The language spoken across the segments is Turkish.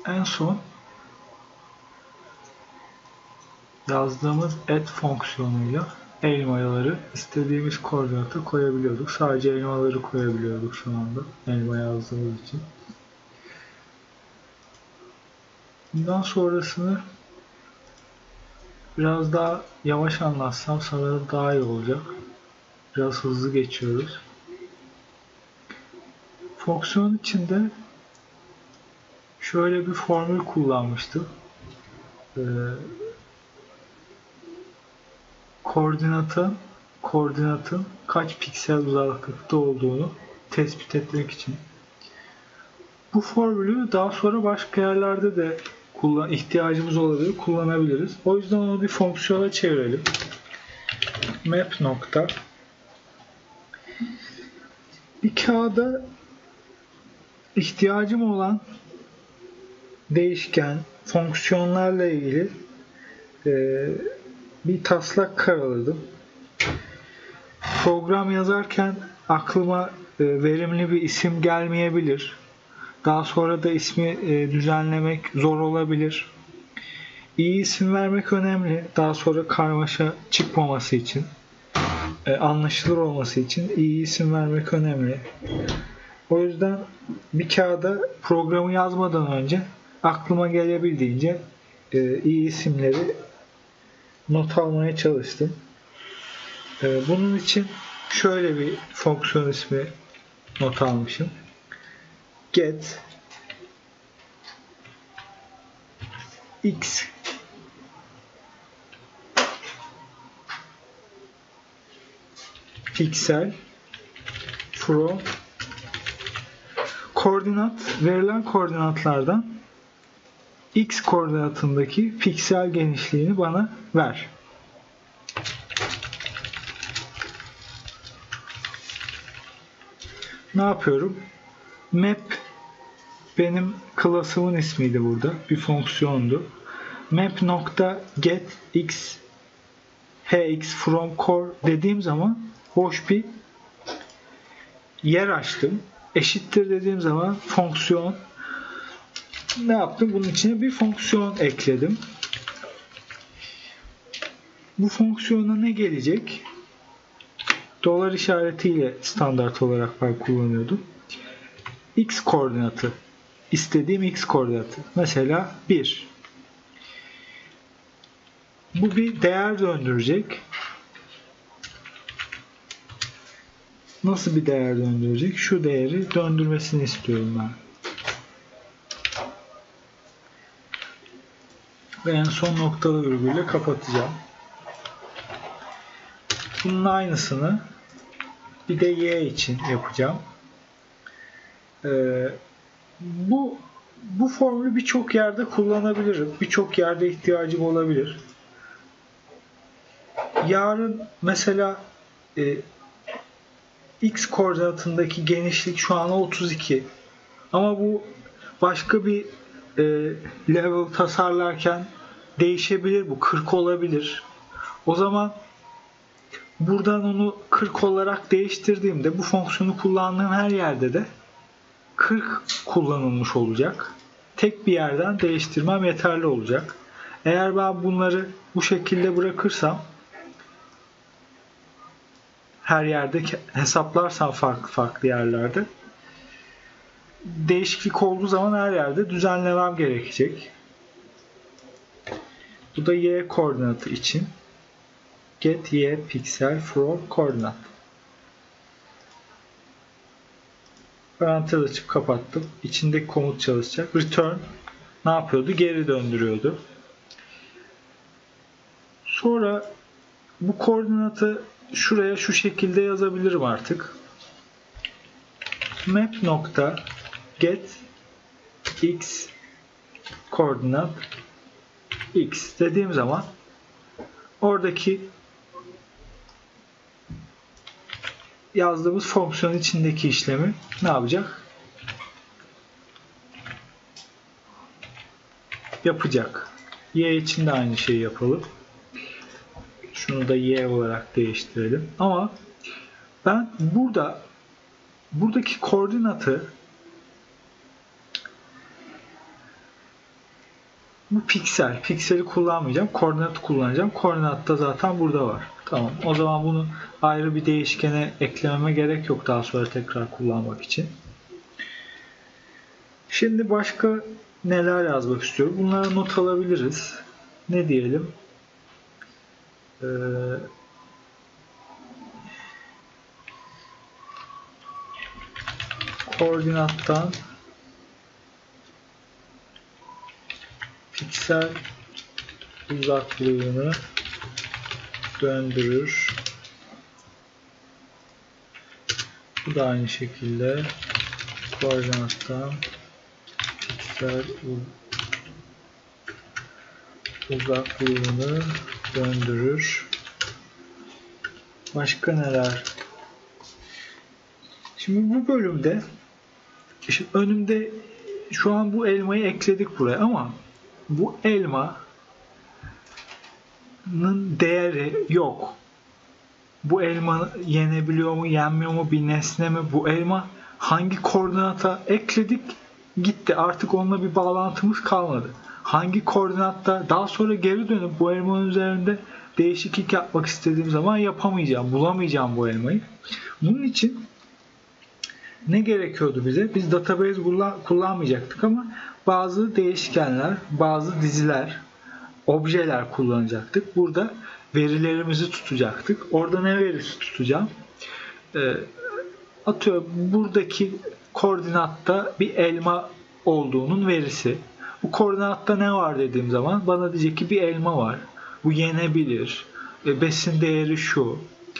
En son yazdığımız add fonksiyonuyla elmaları istediğimiz koordinata koyabiliyorduk. Sadece elmaları koyabiliyorduk şu anda. Elma yazdığımız için. Bundan sonrasını biraz daha yavaş anlatsam sanırım daha iyi olacak. Biraz hızlı geçiyoruz. Fonksiyon içinde şöyle bir formül kullanmıştım. Koordinatın kaç piksel uzaklıkta olduğunu tespit etmek için. Bu formülü daha sonra başka yerlerde de ihtiyacımız olabilir, kullanabiliriz. O yüzden onu bir fonksiyona çevirelim. Map nokta bir kağıda ihtiyacım olan değişken, fonksiyonlarla ilgili bir taslak karaladım. Program yazarken aklıma verimli bir isim gelmeyebilir. Daha sonra da ismi düzenlemek zor olabilir. İyi isim vermek önemli. Daha sonra karmaşa çıkmaması için, anlaşılır olması için iyi isim vermek önemli. O yüzden bir kağıda programı yazmadan önce aklıma gelebildiğince iyi isimleri not almaya çalıştım. Bunun için şöyle bir fonksiyon ismi not almışım. Get x piksel from verilen koordinatlardan x koordinatındaki piksel genişliğini bana ver. Ne yapıyorum? Map benim klasımın ismiydi burada. Bir fonksiyondu. Map.get x hx from core dediğim zaman boş bir yer açtım. Eşittir dediğim zaman fonksiyon ne yaptım? Bunun içine bir fonksiyon ekledim. Bu fonksiyona ne gelecek? Dolar işaretiyle standart olarak ben kullanıyordum. X koordinatı. İstediğim x koordinatı. Mesela 1. Bu bir değer döndürecek. Nasıl bir değer döndürecek? Şu değeri döndürmesini istiyorum ben. Ve en son noktalı virgülle kapatacağım. Bunun aynısını bir de y için yapacağım. Bu formülü birçok yerde kullanabilirim. Birçok yerde ihtiyacım olabilir. Yarın mesela x koordinatındaki genişlik şu an 32. Ama bu başka bir level tasarlarken değişebilir. Bu 40 olabilir. O zaman buradan onu 40 olarak değiştirdiğimde bu fonksiyonu kullandığım her yerde de 40 kullanılmış olacak. Tek bir yerden değiştirmem yeterli olacak. Eğer ben bunları bu şekilde bırakırsam her yerde hesaplarsam farklı yerlerde değişiklik olduğu zaman her yerde düzenlemem gerekecek. Bu da y koordinatı için. Get y pixel from koordinat. Parantez açıp kapattım. İçindeki komut çalışacak. Return ne yapıyordu? Geri döndürüyordu. Sonra bu koordinatı şuraya şu şekilde yazabilirim artık. Map nokta get x koordinat x dediğim zaman oradaki yazdığımız fonksiyonun içindeki işlemi ne yapacak? Yapacak. Y için de aynı şeyi yapalım. Şunu da y olarak değiştirelim. Ama ben buradaki koordinatı Bu piksel. Pikseli kullanmayacağım. Koordinatı kullanacağım. Koordinat da zaten burada var. Tamam. O zaman bunu ayrı bir değişkene eklememe gerek yok daha sonra tekrar kullanmak için. Şimdi başka neler yazmak istiyorum? Bunlara not alabiliriz. Ne diyelim? Koordinattan piksel uzaklığını döndürür. Bu da aynı şekilde koordinattan piksel uzaklığını döndürür. Başka neler? Şimdi bu bölümde önümde şu an bu elmayı ekledik buraya ama bu elmanın değeri yok. Bu elma yenebiliyor mu, yenmiyor mu, bir nesne mi? Bu elma hangi koordinata ekledik? Gitti. Artık onunla bir bağlantımız kalmadı. Hangi koordinatta daha sonra geri dönüp bu elmanın üzerinde değişiklik yapmak istediğim zaman yapamayacağım, bulamayacağım bu elmayı. Bunun için ne gerekiyordu bize? Biz database kullanmayacaktık ama bazı değişkenler, bazı diziler, objeler kullanacaktık. Burada verilerimizi tutacaktık. Orada ne verisi tutacağım? Atıyorum buradaki koordinatta bir elma olduğunun verisi. Bu koordinatta ne var dediğim zaman bana diyecek ki bir elma var. Bu yenebilir. Besin değeri şu.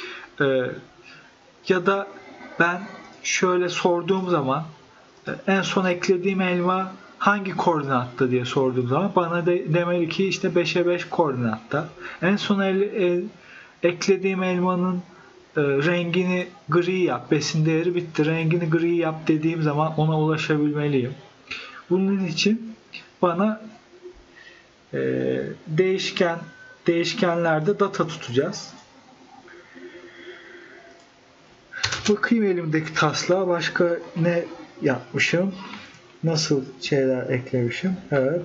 Ya da ben şöyle sorduğum zaman en son eklediğim elma hangi koordinatta diye sorduğum zaman bana demeli ki işte 5'e 5 koordinatta. En son eklediğim elmanın rengini gri yap. Besin değeri bitti. Rengini gri yap dediğim zaman ona ulaşabilmeliyim. Bunun için bana değişkenlerde data tutacağız. Bakayım elimdeki taslağa başka ne yapmışım? Nasıl şeyler eklemişim? Evet.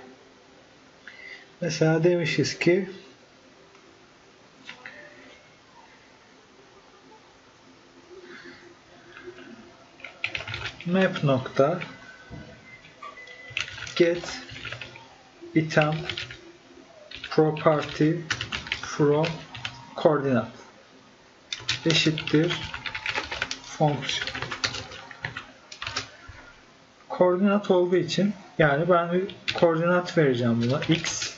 Mesela demişiz ki map nokta get item property from koordinat eşittir fonksiyon. Koordinat olduğu için yani ben bir koordinat vereceğim buna. X,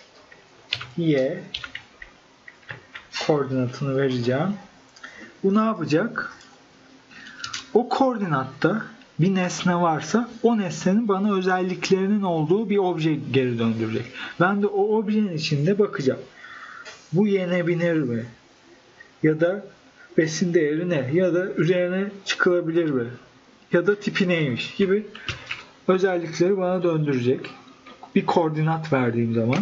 Y koordinatını vereceğim. Bu ne yapacak? O koordinatta bir nesne varsa o nesnenin bana özelliklerinin olduğu bir obje geri döndürecek. Ben de o objenin içinde bakacağım. Bu yenebilir mi? Ya da besin değeri ne? Ya da üzerine çıkılabilir mi? Ya da tipi neymiş gibi özellikleri bana döndürecek. Bir koordinat verdiğim zaman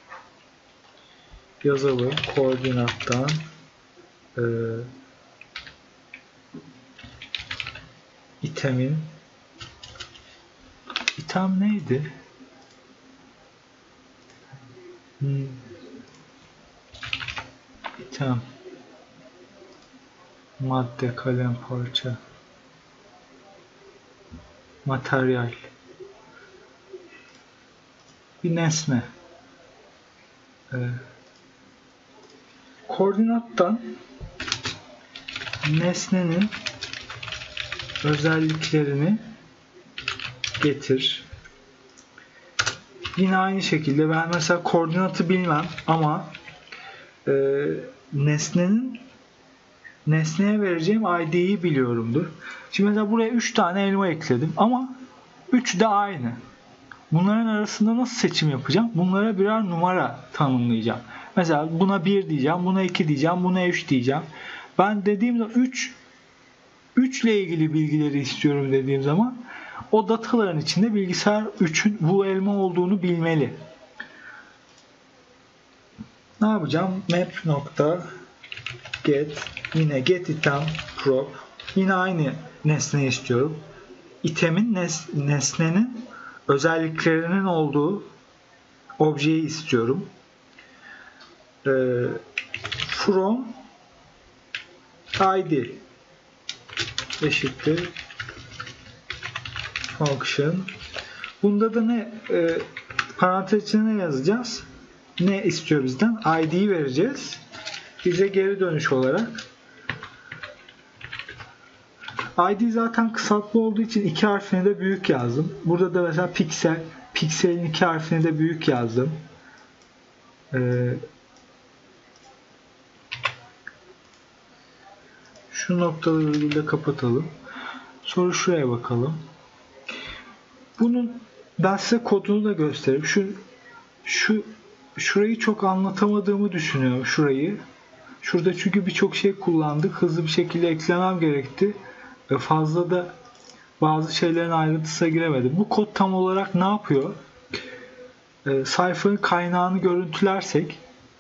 yazalım koordinattan item neydi? İtem madde, kalem, parça, materyal, bir nesne. Koordinattan nesnenin özelliklerini getir. Yine aynı şekilde ben mesela koordinatı bilmem ama nesneye vereceğim ID'yi biliyorumdur. Şimdi mesela buraya 3 tane elma ekledim ama 3 de aynı. Bunların arasında nasıl seçim yapacağım? Bunlara birer numara tanımlayacağım. Mesela buna 1 diyeceğim, buna 2 diyeceğim, buna 3 diyeceğim. Ben dediğim zaman 3 ile ilgili bilgileri istiyorum dediğim zaman o dataların içinde bilgisayar 3'ün bu elma olduğunu bilmeli. Ne yapacağım? Map nokta get yine get item prop yine aynı nesneyi istiyorum. İtemin nesnenin özelliklerinin olduğu objeyi istiyorum. From id eşittir function. Bunda da ne parantez içine ne yazacağız? Ne istiyor bizden? id'yi vereceğiz. Bize geri dönüş olarak. id zaten kısaltma olduğu için iki harfini de büyük yazdım. Burada da mesela piksel. Pikselin iki harfini de büyük yazdım. Şu noktalı virgülle kapatalım. Sonra şuraya bakalım. Bunun ben size kodunu da göstereyim. Şurayı çok anlatamadığımı düşünüyorum. Şurada çünkü birçok şey kullandık. Hızlı bir şekilde eklemem gerekti. Fazla da bazı şeylerin ayrıntısına giremedim. Bu kod tam olarak ne yapıyor? Sayfanın kaynağını görüntülersek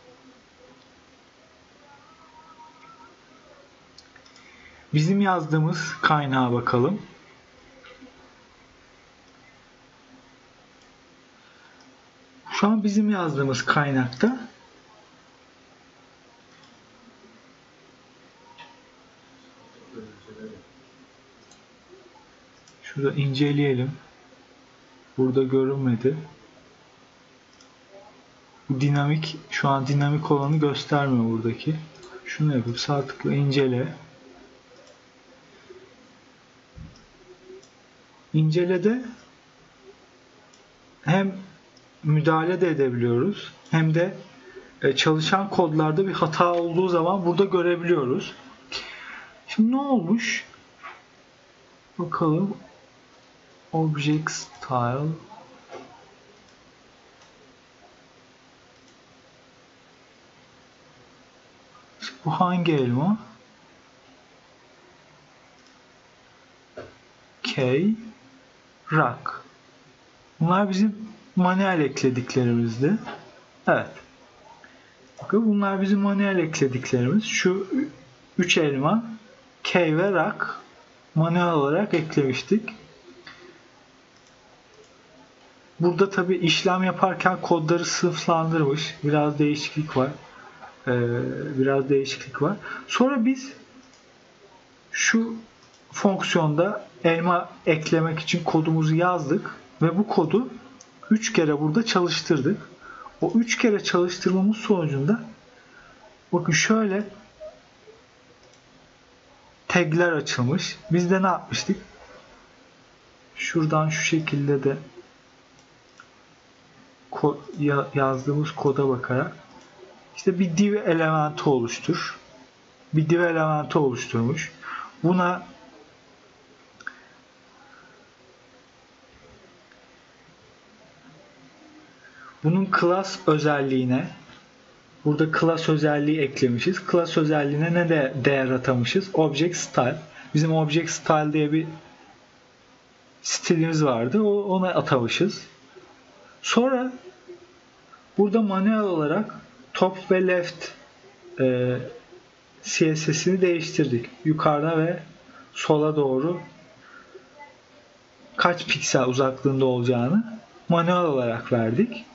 bizim yazdığımız kaynağa bakalım. Şu an bizim yazdığımız kaynakta şurada inceleyelim. Burada görünmedi. Bu dinamik, şu an dinamik olanı göstermiyor buradaki. Şunu yapıp sağ tıkla incele. İncelede hem müdahale de edebiliyoruz hem de çalışan kodlarda bir hata olduğu zaman burada görebiliyoruz. Şimdi ne olmuş? Bakalım. Object style. Bu hangi elma? K. Rock. Bunlar bizim manuel eklediklerimizdi. Evet. Bakın bunlar bizim manuel eklediklerimiz. Şu 3 elma K ve Rock manuel olarak eklemiştik. Burada tabi işlem yaparken kodları sınıflandırmış. Biraz değişiklik var. Sonra biz şu fonksiyonda elma eklemek için kodumuzu yazdık ve bu kodu 3 kere burada çalıştırdık. O 3 kere çalıştırmamız sonucunda bakın şöyle tagler açılmış. Biz de ne yapmıştık? Şuradan şu şekilde de yazdığımız koda bakarak işte bir div elementi oluştur. Bir div elementi oluşturmuş. Bunun class özelliğine burada class özelliği eklemişiz. Class özelliğine ne de değer atamışız? Object style. Bizim object style diye bir stilimiz vardı. Ona atamışız. Sonra burada manuel olarak top ve left CSS'ini değiştirdik. Yukarıda ve sola doğru kaç piksel uzaklığında olacağını manuel olarak verdik.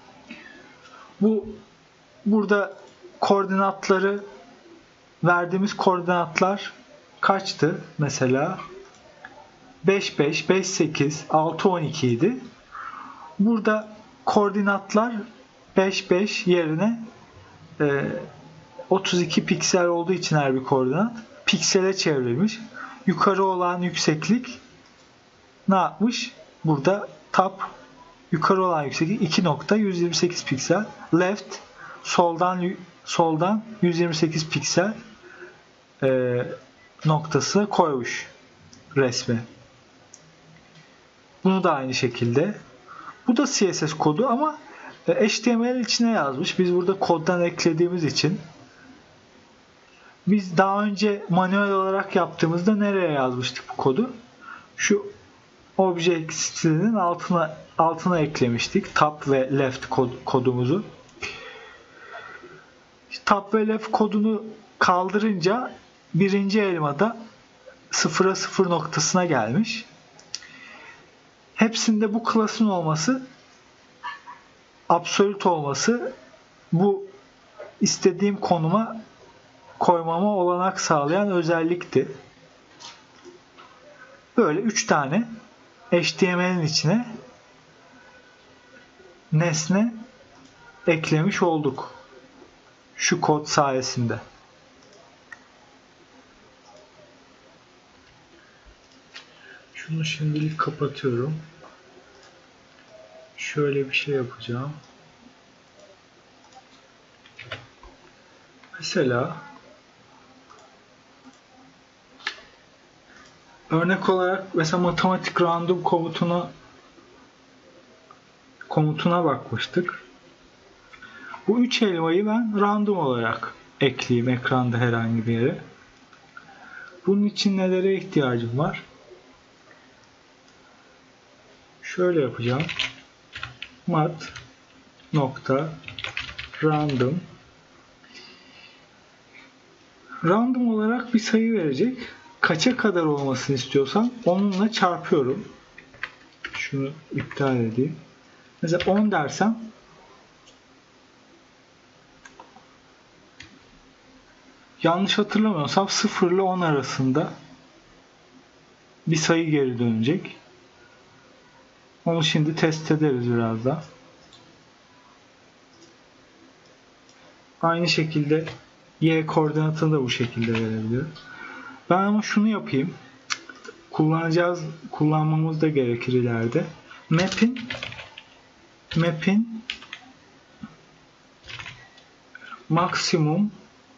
Burada koordinatları verdiğimiz koordinatlar kaçtı? Mesela 5, 5, 5, 8, 6, 12 idi. Burada koordinatlar 5, 5 yerine 32 piksel olduğu için her bir koordinat piksele çevrilmiş. Yukarı olan yükseklik ne yapmış? Burada top yukarı olan yükseklik 2.128 piksel. Left soldan 128 piksel noktası koymuş resme. Bunu da aynı şekilde. Bu da CSS kodu ama HTML içine yazmış. Biz burada koddan eklediğimiz için biz daha önce manuel olarak yaptığımızda nereye yazmıştık bu kodu? Şu object stilinin altına eklemiştik. Top ve left kodumuzu. Top ve left kodunu kaldırınca birinci elmada 0'a 0 noktasına gelmiş. Hepsinde bu class'ın olması absolut olması bu istediğim konuma koymama olanak sağlayan özellikti. Böyle 3 tane HTML'in içine nesne eklemiş olduk. Şu kod sayesinde. Şunu şimdilik kapatıyorum. Şöyle bir şey yapacağım. Mesela örnek olarak matematik random komutuna bakmıştık. Bu 3 elmayı ben random olarak ekleyeyim ekranda herhangi bir yere. Bunun için nelere ihtiyacım var? Şöyle yapacağım. Mat nokta random olarak bir sayı verecek. Kaça kadar olmasını istiyorsam onunla çarpıyorum. Şunu iptal edeyim. Mesela 10 dersem yanlış hatırlamıyorsam 0 ile 10 arasında bir sayı geri dönecek. Onu şimdi test ederiz birazdan. Aynı şekilde y koordinatını da bu şekilde verebiliyorum. Ben ama şunu yapayım. Kullanmamız da gerekir ileride. Map'in maksimum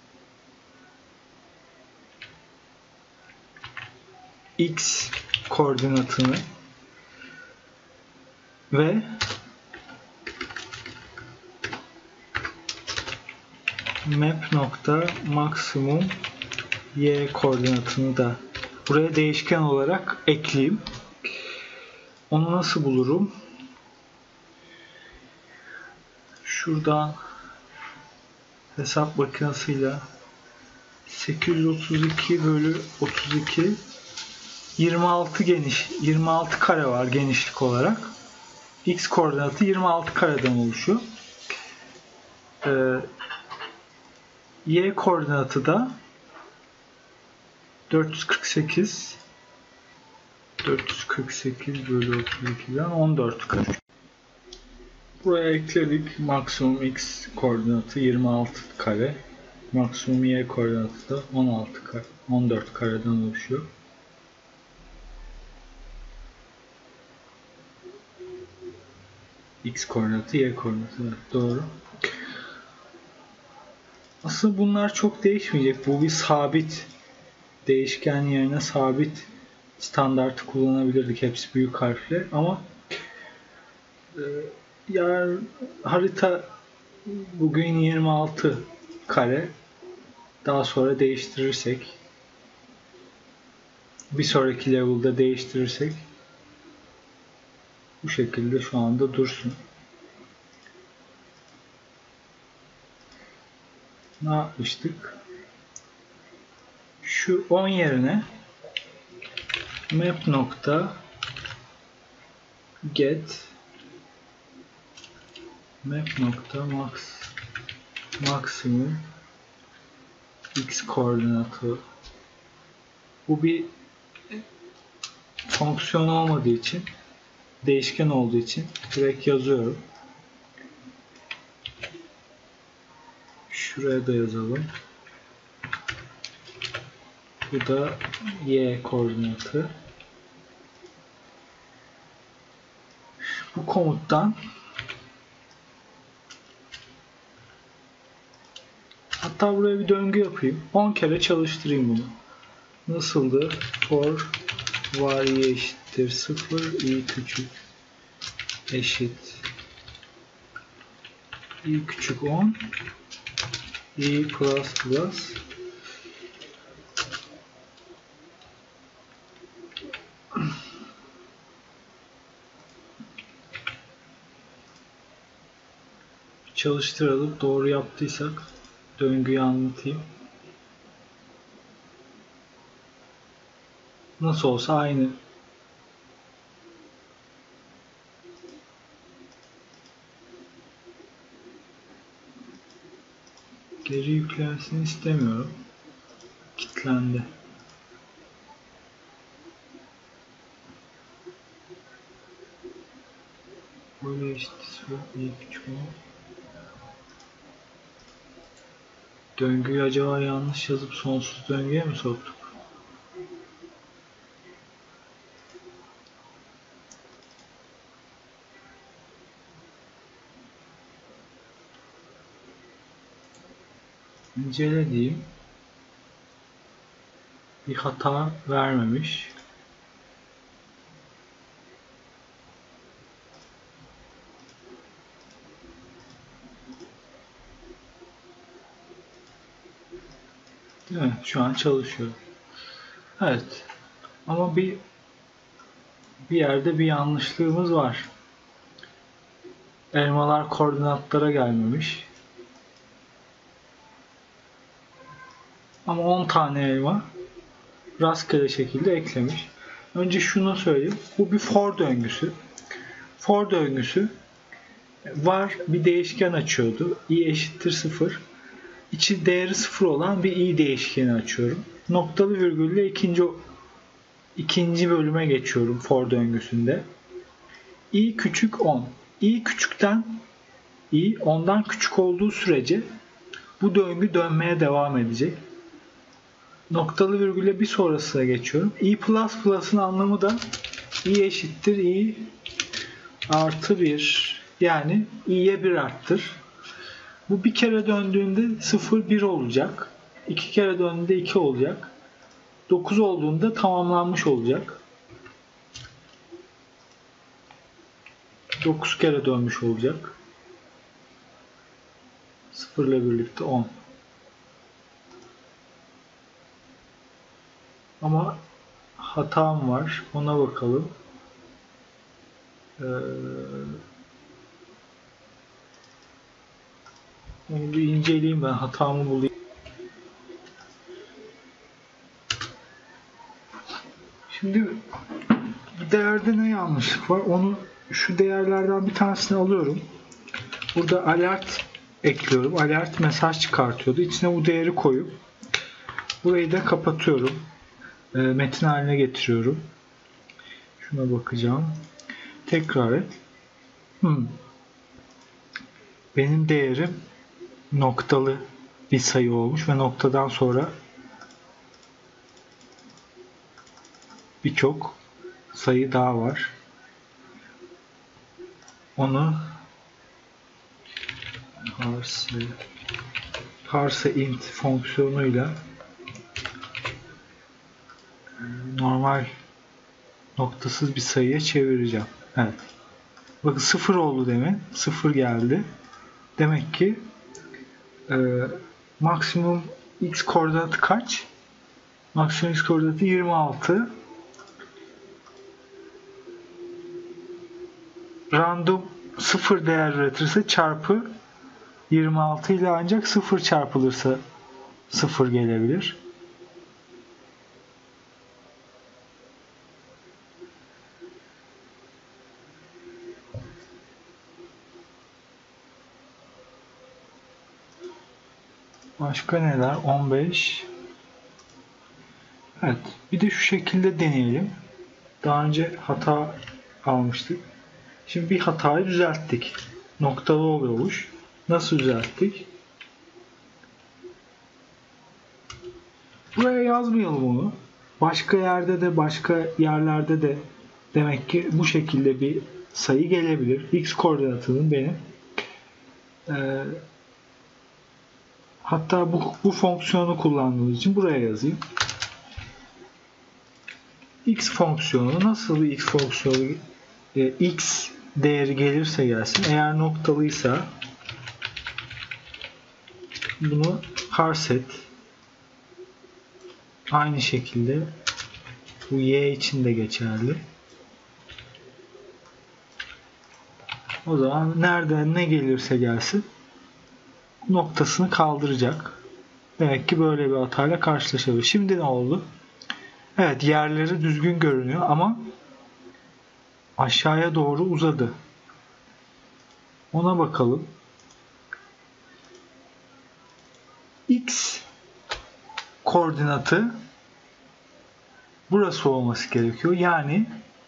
x koordinatını ve map nokta maksimum y koordinatını da buraya değişken olarak ekleyeyim. Onu nasıl bulurum? Şuradan hesap makinesiyle 832 bölü 32 26 kare var genişlik olarak. X koordinatı 26 kareden oluşuyor. Y koordinatı da 448 bölü 32'den 14 kare. Buraya ekledik. Maksimum x koordinatı 26 kare. Maksimum y koordinatı da 14 kareden oluşuyor. X koordinatı, y koordinatı. Evet, doğru. Aslında bunlar çok değişmeyecek. Bu bir sabit. Değişken yerine sabit standartı kullanabilirdik. Hepsi büyük harfle ama harita bugün 26 kare. Daha sonra değiştirirsek bir sonraki level'da değiştirirsek bu şekilde şu anda dursun. Ne yapmıştık? Şu 10 yerine map nokta get map nokta maksimum x koordinatı, bu bir fonksiyon olmadığı için, değişken olduğu için direkt yazıyorum. Şuraya da yazalım. Bu da y koordinatı. Bu komuttan hatta buraya bir döngü yapayım. 10 kere çalıştırayım bunu. Nasıldı? For var y eşittir 0, i küçük eşit i küçük 10, i plus plus çalıştıralım. Doğru yaptıysak döngüyü anlatayım. Nasıl olsa aynı. Geri yüklensin istemiyorum. Kilitlendi. Böyle eşitisi bu. İyi küçük o. Döngüyü acaba yanlış yazıp sonsuz döngüye mi soktuk? İncele diyeyim. Bir hata vermemiş. Değil mi? Şu an çalışıyor. Evet. Ama bir yerde bir yanlışlığımız var. Elmalar koordinatlara gelmemiş. Ama 10 tane elma rastgele şekilde eklemiş. Önce şunu söyleyeyim. Bu bir for döngüsü. For döngüsü var bir değişken açıyordu. I eşittir 0. İçi değeri 0 olan bir i değişkeni açıyorum. Noktalı virgülle ikinci bölüme geçiyorum for döngüsünde. I küçük 10. I küçükten i 10'dan küçük olduğu sürece bu döngü dönmeye devam edecek. Noktalı virgülle bir sonrasına geçiyorum. I plus plus'ın anlamı da i eşittir i artı 1. Yani i'ye 1 arttır. Bu bir kere döndüğünde 0 1 olacak. 2 kere döndüğünde 2 olacak. 9 olduğunda tamamlanmış olacak. 9 kere dönmüş olacak. 0 ile birlikte 10. Ama hatam var. Ona bakalım. Onu bir inceleyeyim ben. Hatamı bulayım. Şimdi bu değerde ne yanlışlık var? Onu şu değerlerden bir tanesini alıyorum. Burada alert ekliyorum. Alert mesaj çıkartıyordu. İçine bu değeri koyup burayı da kapatıyorum. Metin haline getiriyorum. Şuna bakacağım. Tekrar et. Benim değerim noktalı bir sayı olmuş ve noktadan sonra birçok sayı daha var. Onu parse int fonksiyonuyla normal noktasız bir sayıya çevireceğim. Evet. Bakın 0 oldu demin. 0 geldi. Demek ki maksimum x koordinatı kaç? Maksimum x koordinatı 26. Random 0 değer üretirse çarpı 26 ile ancak 0 çarpılırsa 0 gelebilir. Başka neler? 15. Evet. Bir de şu şekilde deneyelim. Daha önce hata almıştık. Şimdi bir hatayı düzelttik. Noktalı oluyormuş. Nasıl düzelttik? Buraya yazmayalım onu. Başka yerde de başka yerlerde de demek ki bu şekilde bir sayı gelebilir. X koordinatının benim hatta bu fonksiyonu kullandığımız için buraya yazayım. X fonksiyonu nasıl bir X fonksiyonu X değeri gelirse gelsin. Eğer noktalıysa bunu parse et. Aynı şekilde bu y için de geçerli. O zaman nereden ne gelirse gelsin noktasını kaldıracak. Demek ki böyle bir hatayla karşılaşabilir. Şimdi ne oldu? Evet, yerleri düzgün görünüyor ama aşağıya doğru uzadı. Ona bakalım. X koordinatı burası olması gerekiyor. Yani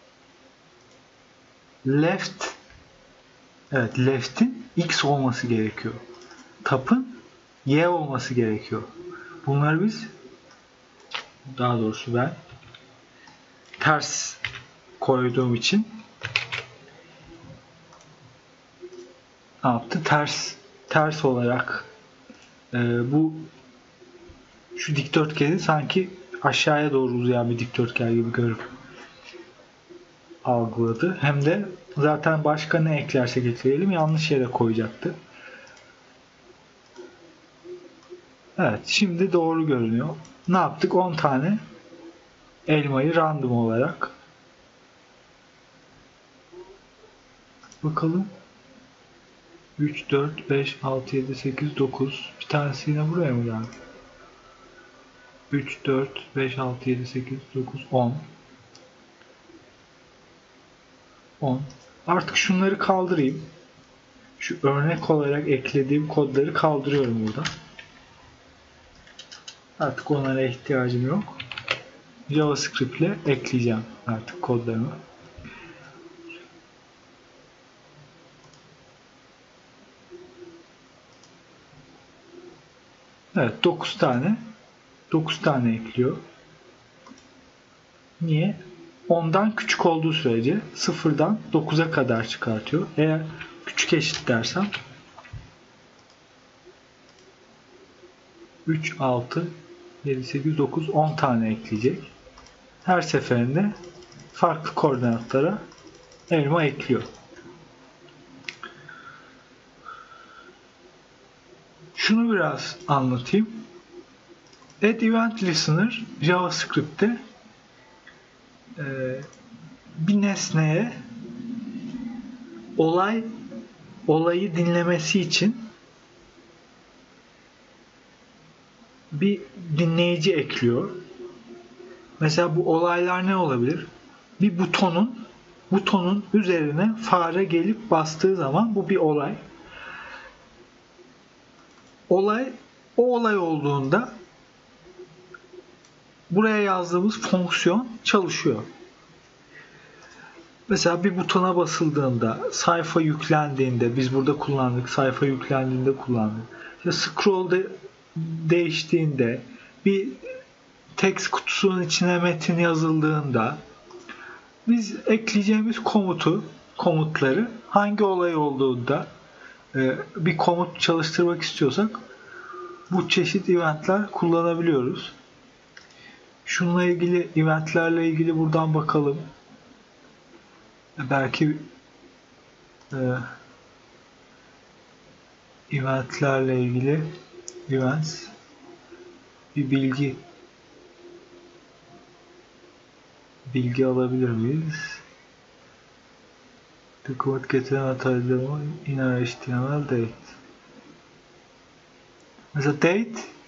left'in X olması gerekiyor. Top'un Y olması gerekiyor. Bunları daha doğrusu ben ters koyduğum için ne yaptı? Ters olarak şu dikdörtgeni sanki aşağıya doğru uzayan bir dikdörtgen gibi görüp algıladı. Hem de zaten başka ne eklersek ekleyelim yanlış yere koyacaktı. Evet, şimdi doğru görünüyor. Ne yaptık? 10 tane elmayı random olarak bakalım. 3, 4, 5, 6, 7, 8, 9. Bir tanesi yine buraya mı geldi? 3, 4, 5, 6, 7, 8, 9, 10. 10. Artık şunları kaldırayım. Şu örnek olarak eklediğim kodları kaldırıyorum burada. Artık onlara ihtiyacım yok. JavaScript ile ekleyeceğim artık kodlarımı. Evet, 9 tane ekliyor. Niye? 10'dan küçük olduğu sürece 0'dan 9'a kadar çıkartıyor. Eğer küçük eşit dersem 3, 6, 7, 8, 9, 10 tane ekleyecek. Her seferinde farklı koordinatlara elma ekliyor. Şunu biraz anlatayım. Add Event Listener JavaScript'te bir nesneye olayı dinlemesi için bir dinleyici ekliyor. Mesela bu olaylar ne olabilir? Bir butonun üzerine fare gelip bastığı zaman bu bir olay. O olay olduğunda buraya yazdığımız fonksiyon çalışıyor. Mesela bir butona basıldığında, sayfa yüklendiğinde, biz burada kullandık, sayfa yüklendiğinde kullandık. İşte scroll değiştiğinde, bir text kutusunun içine metin yazıldığında biz ekleyeceğimiz komutları hangi olay olduğunda bir komut çalıştırmak istiyorsak bu çeşit eventler kullanabiliyoruz. Şununla ilgili eventlerle ilgili buradan bakalım. Belki eventlerle ilgili events bir bilgi alabilir miyiz? The code getiren hataydı inner HTML date. Mesela date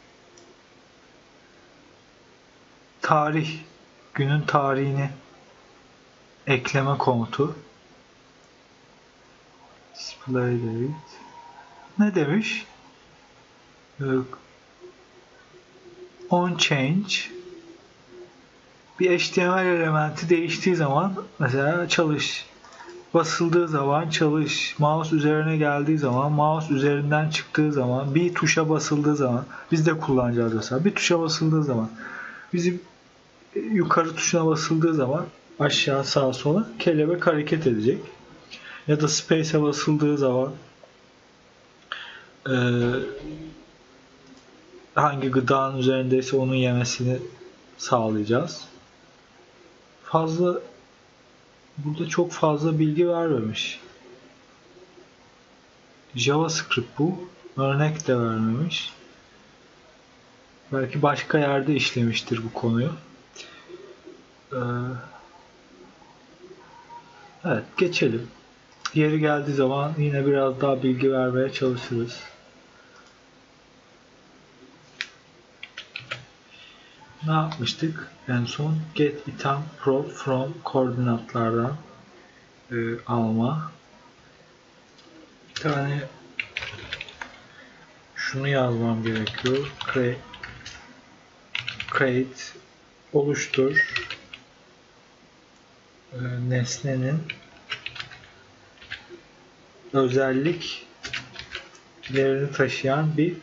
tarih, günün tarihini ekleme komutu. Display date. Ne demiş? On change bir HTML elementi değiştiği zaman mesela basıldığı zaman çalış, mouse üzerine geldiği zaman, mouse üzerinden çıktığı zaman, bir tuşa basıldığı zaman biz de kullanacağız mesela. Bir tuşa basıldığı zaman bizim yukarı tuşuna basıldığı zaman aşağı sağa sola kelebek hareket edecek. Ya da space'e basıldığı zaman hangi gıdanın üzerindeyse onun yemesini sağlayacağız. Burada çok fazla bilgi vermemiş. JavaScript bu. Örnek de vermemiş. Belki başka yerde işlemiştir bu konuyu. Evet, geçelim. Yeri geldiği zaman yine biraz daha bilgi vermeye çalışırız. Ne yapmıştık? En son get item from koordinatlardan alma. Bir tane şunu yazmam gerekiyor. Create oluştur nesnenin özelliklerini taşıyan bir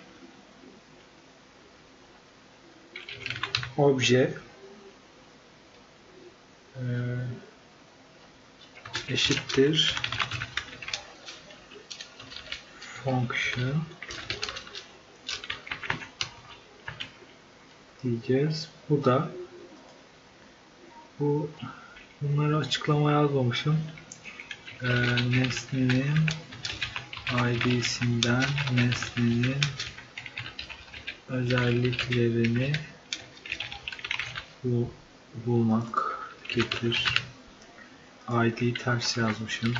obje eşittir function diyeceğiz. Bunları açıklama yazmamışım. Nesnenin id'sinden nesnenin özelliklerini bulmak getir. id'yi ters yazmışım.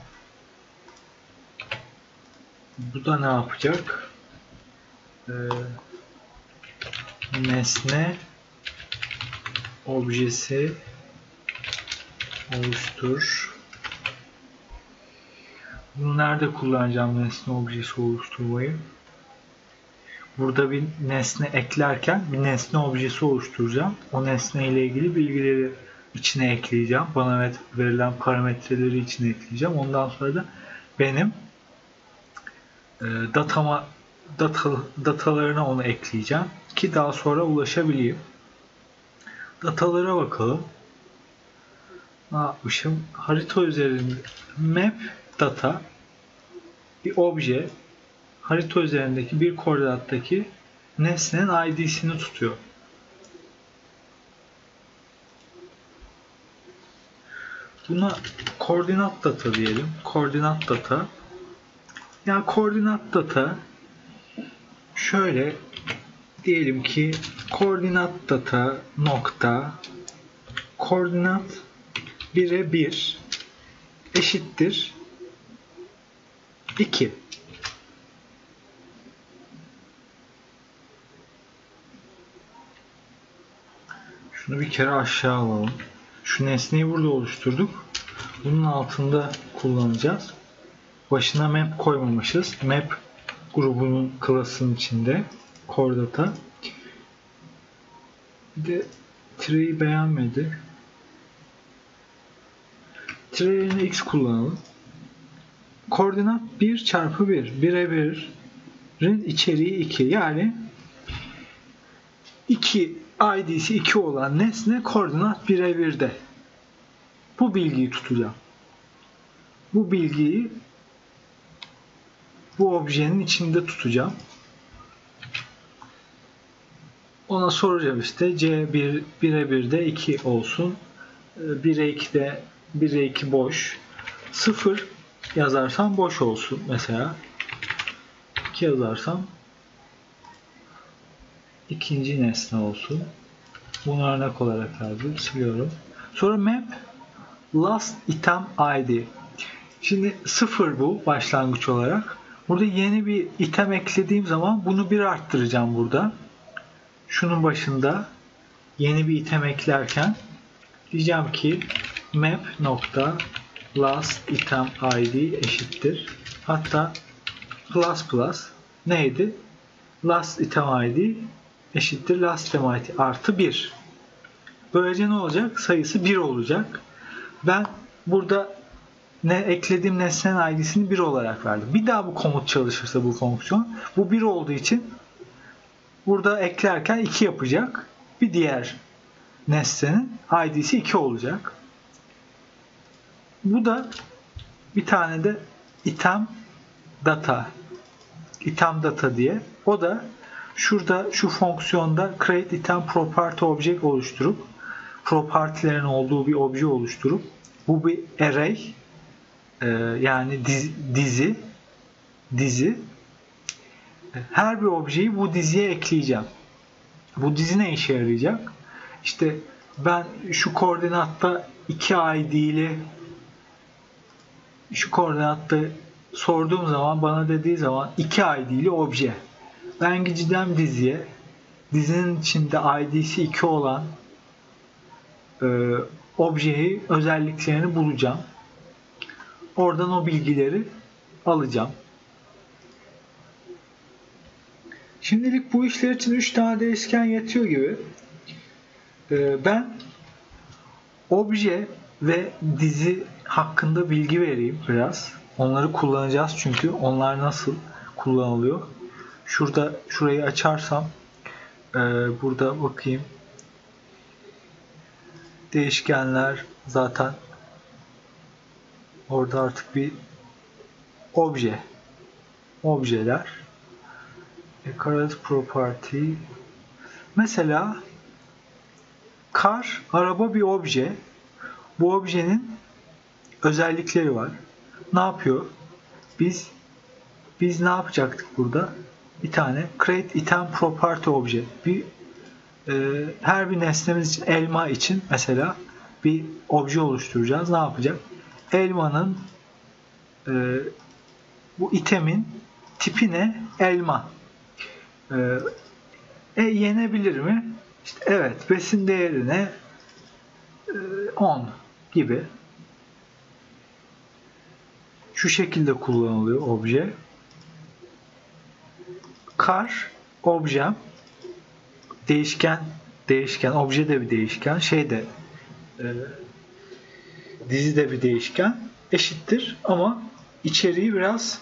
Bu da ne yapacak? Nesne objesi oluştur. Bunu nerede kullanacağım nesne objesi oluşturmayı? Burada bir nesne eklerken bir nesne objesi oluşturacağım. O nesne ile ilgili bilgileri içine ekleyeceğim. Bana verilen parametreleri içine ekleyeceğim. Ondan sonra da benim datalarına onu ekleyeceğim ki daha sonra ulaşabileyim. Datalara bakalım. Ne yapmışım? Harita üzerinde map data bir obje harita üzerindeki bir koordinattaki nesnenin id'sini tutuyor. Buna koordinat data diyelim. Koordinat data. Yani koordinat data şöyle diyelim ki koordinat data nokta koordinat 1'e 1 eşittir 2. Şunu bir kere aşağı alalım. Şu nesneyi burada oluşturduk. Bunun altında kullanacağız. Başına map koymamışız. Map grubunun klasının içinde core data. Bir de tree'yi beğenmedi. Tree yerine x kullanalım. Koordinat 1 çarpı 1. 1'e 1'in içeriği 2. Yani 2 id'si 2 olan nesne koordinat 1'e 1'de. Bu bilgiyi tutacağım. Bu bilgiyi bu objenin içinde tutacağım. Ona soracağım işte C1 1'e 1'de 2 olsun. 1'e 2'de 1'e 2 boş. 0 yazarsam boş olsun mesela. 2 yazarsam ikinci nesne olsun. Bunu örnek olarak yazdım. Siliyorum. Sonra map last item id. Şimdi 0 bu başlangıç olarak. Burada yeni bir item eklediğim zaman bunu bir arttıracağım burada. Şunun başında yeni bir item eklerken diyeceğim ki map nokta last item id eşittir. Hatta plus neydi? Last item id eşittir last item id artı 1. Böylece ne olacak? Sayısı 1 olacak. Ben burada eklediğim nesnenin id'sini 1 olarak verdim. Bir daha bu komut çalışırsa bu fonksiyon bu 1 olduğu için burada eklerken 2 yapacak. Bir diğer nesnenin id'si 2 olacak. Bu da bir tane de item data diye. O da şurada şu fonksiyonda create item property object oluşturup property'lerin olduğu bir obje oluşturup bu bir array yani dizi her bir objeyi bu diziye ekleyeceğim. Bu dizi ne işe yarayacak? İşte ben şu koordinatta 2 id ile şu koordinatta sorduğum zaman bana dediği zaman 2 id ile obje. Ben gideceğim diziye. Dizinin içinde id'si 2 olan objeyi özelliklerini bulacağım. Oradan o bilgileri alacağım. Şimdilik bu işler için 3 tane değişken yetiyor gibi. Ben obje ve dizi hakkında bilgi vereyim biraz. Onları kullanacağız çünkü onlar nasıl kullanılıyor. Şurayı açarsam burada bakayım. Değişkenler zaten orada artık bir objeler. Current property. Mesela car, araba bir obje. Bu objenin özellikleri var. Ne yapıyor? Biz ne yapacaktık burada? Bir tane create item property obje. Her bir nesnemiz için, elma için mesela bir obje oluşturacağız. Ne yapacak? Elmanın bu itemin tipi ne? Elma. Yenebilir mi? İşte evet. Besin değeri ne? 10 gibi. Şu şekilde kullanılıyor obje. Car objem değişken, obje de bir değişken, dizi de bir değişken eşittir ama içeriği biraz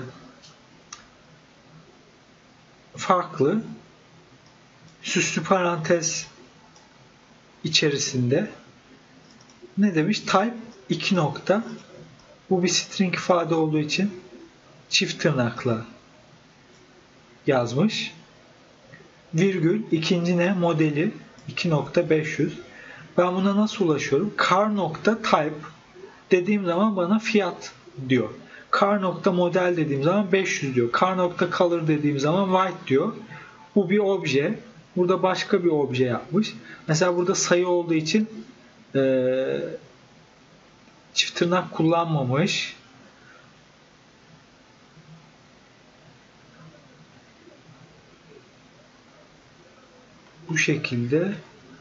farklı. Süslü parantez içerisinde ne demiş? Type 2 nokta. Bu bir string ifade olduğu için çift tırnakla yazmış. Virgül ikinci ne? Modeli 2.500. Ben buna nasıl ulaşıyorum? Car nokta type dediğim zaman bana fiyat diyor. Car nokta model dediğim zaman 500 diyor. Car nokta color dediğim zaman white diyor. Bu bir obje. Burada başka bir obje yapmış. Mesela burada sayı olduğu için çift tırnak kullanmamış. Bu şekilde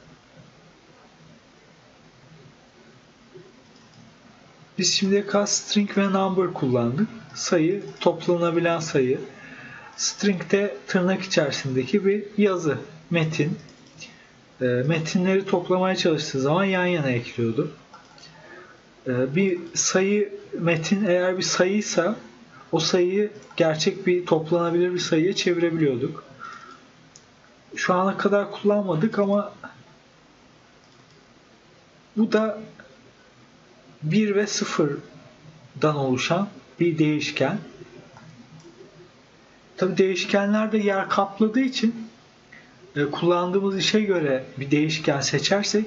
biz şimdiye kadar string ve number kullandık. Sayı, toplanabilen sayı. String'de tırnak içerisindeki bir yazı, metin. Metinleri toplamaya çalıştığı zaman yan yana ekliyordu. Bir sayı, metin eğer bir sayıysa o sayıyı gerçek bir toplanabilir bir sayıya çevirebiliyorduk. Şu ana kadar kullanmadık ama bu da 1 ve 0'dan oluşan bir değişken. Tabi değişkenler de yer kapladığı için kullandığımız işe göre bir değişken seçersek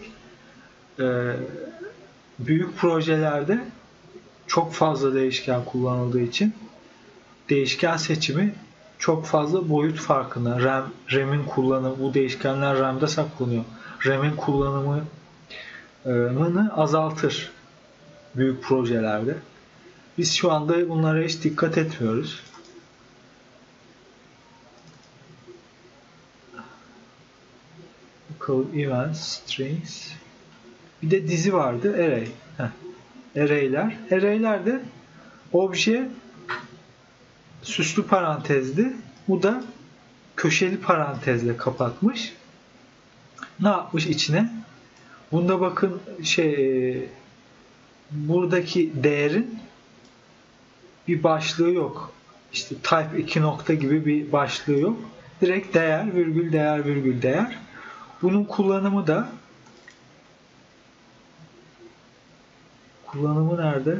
büyük projelerde çok fazla değişken kullanıldığı için değişken seçimi çok fazla boyut farkına, RAM'in kullanımı, bu değişkenler RAM'de saklanıyor. RAM'in kullanımını azaltır büyük projelerde. Biz şu anda bunlara hiç dikkat etmiyoruz. Bakalım events, strings. Bir de dizi vardı. Array. Array'ler. Array'ler de obje süslü parantezli. Bu da köşeli parantezle kapatmış. Ne yapmış içine? Bunda bakın buradaki değerin bir başlığı yok. İşte type 2 nokta gibi bir başlığı yok. Direkt değer, virgül değer, virgül değer. Bunun kullanımı nerede?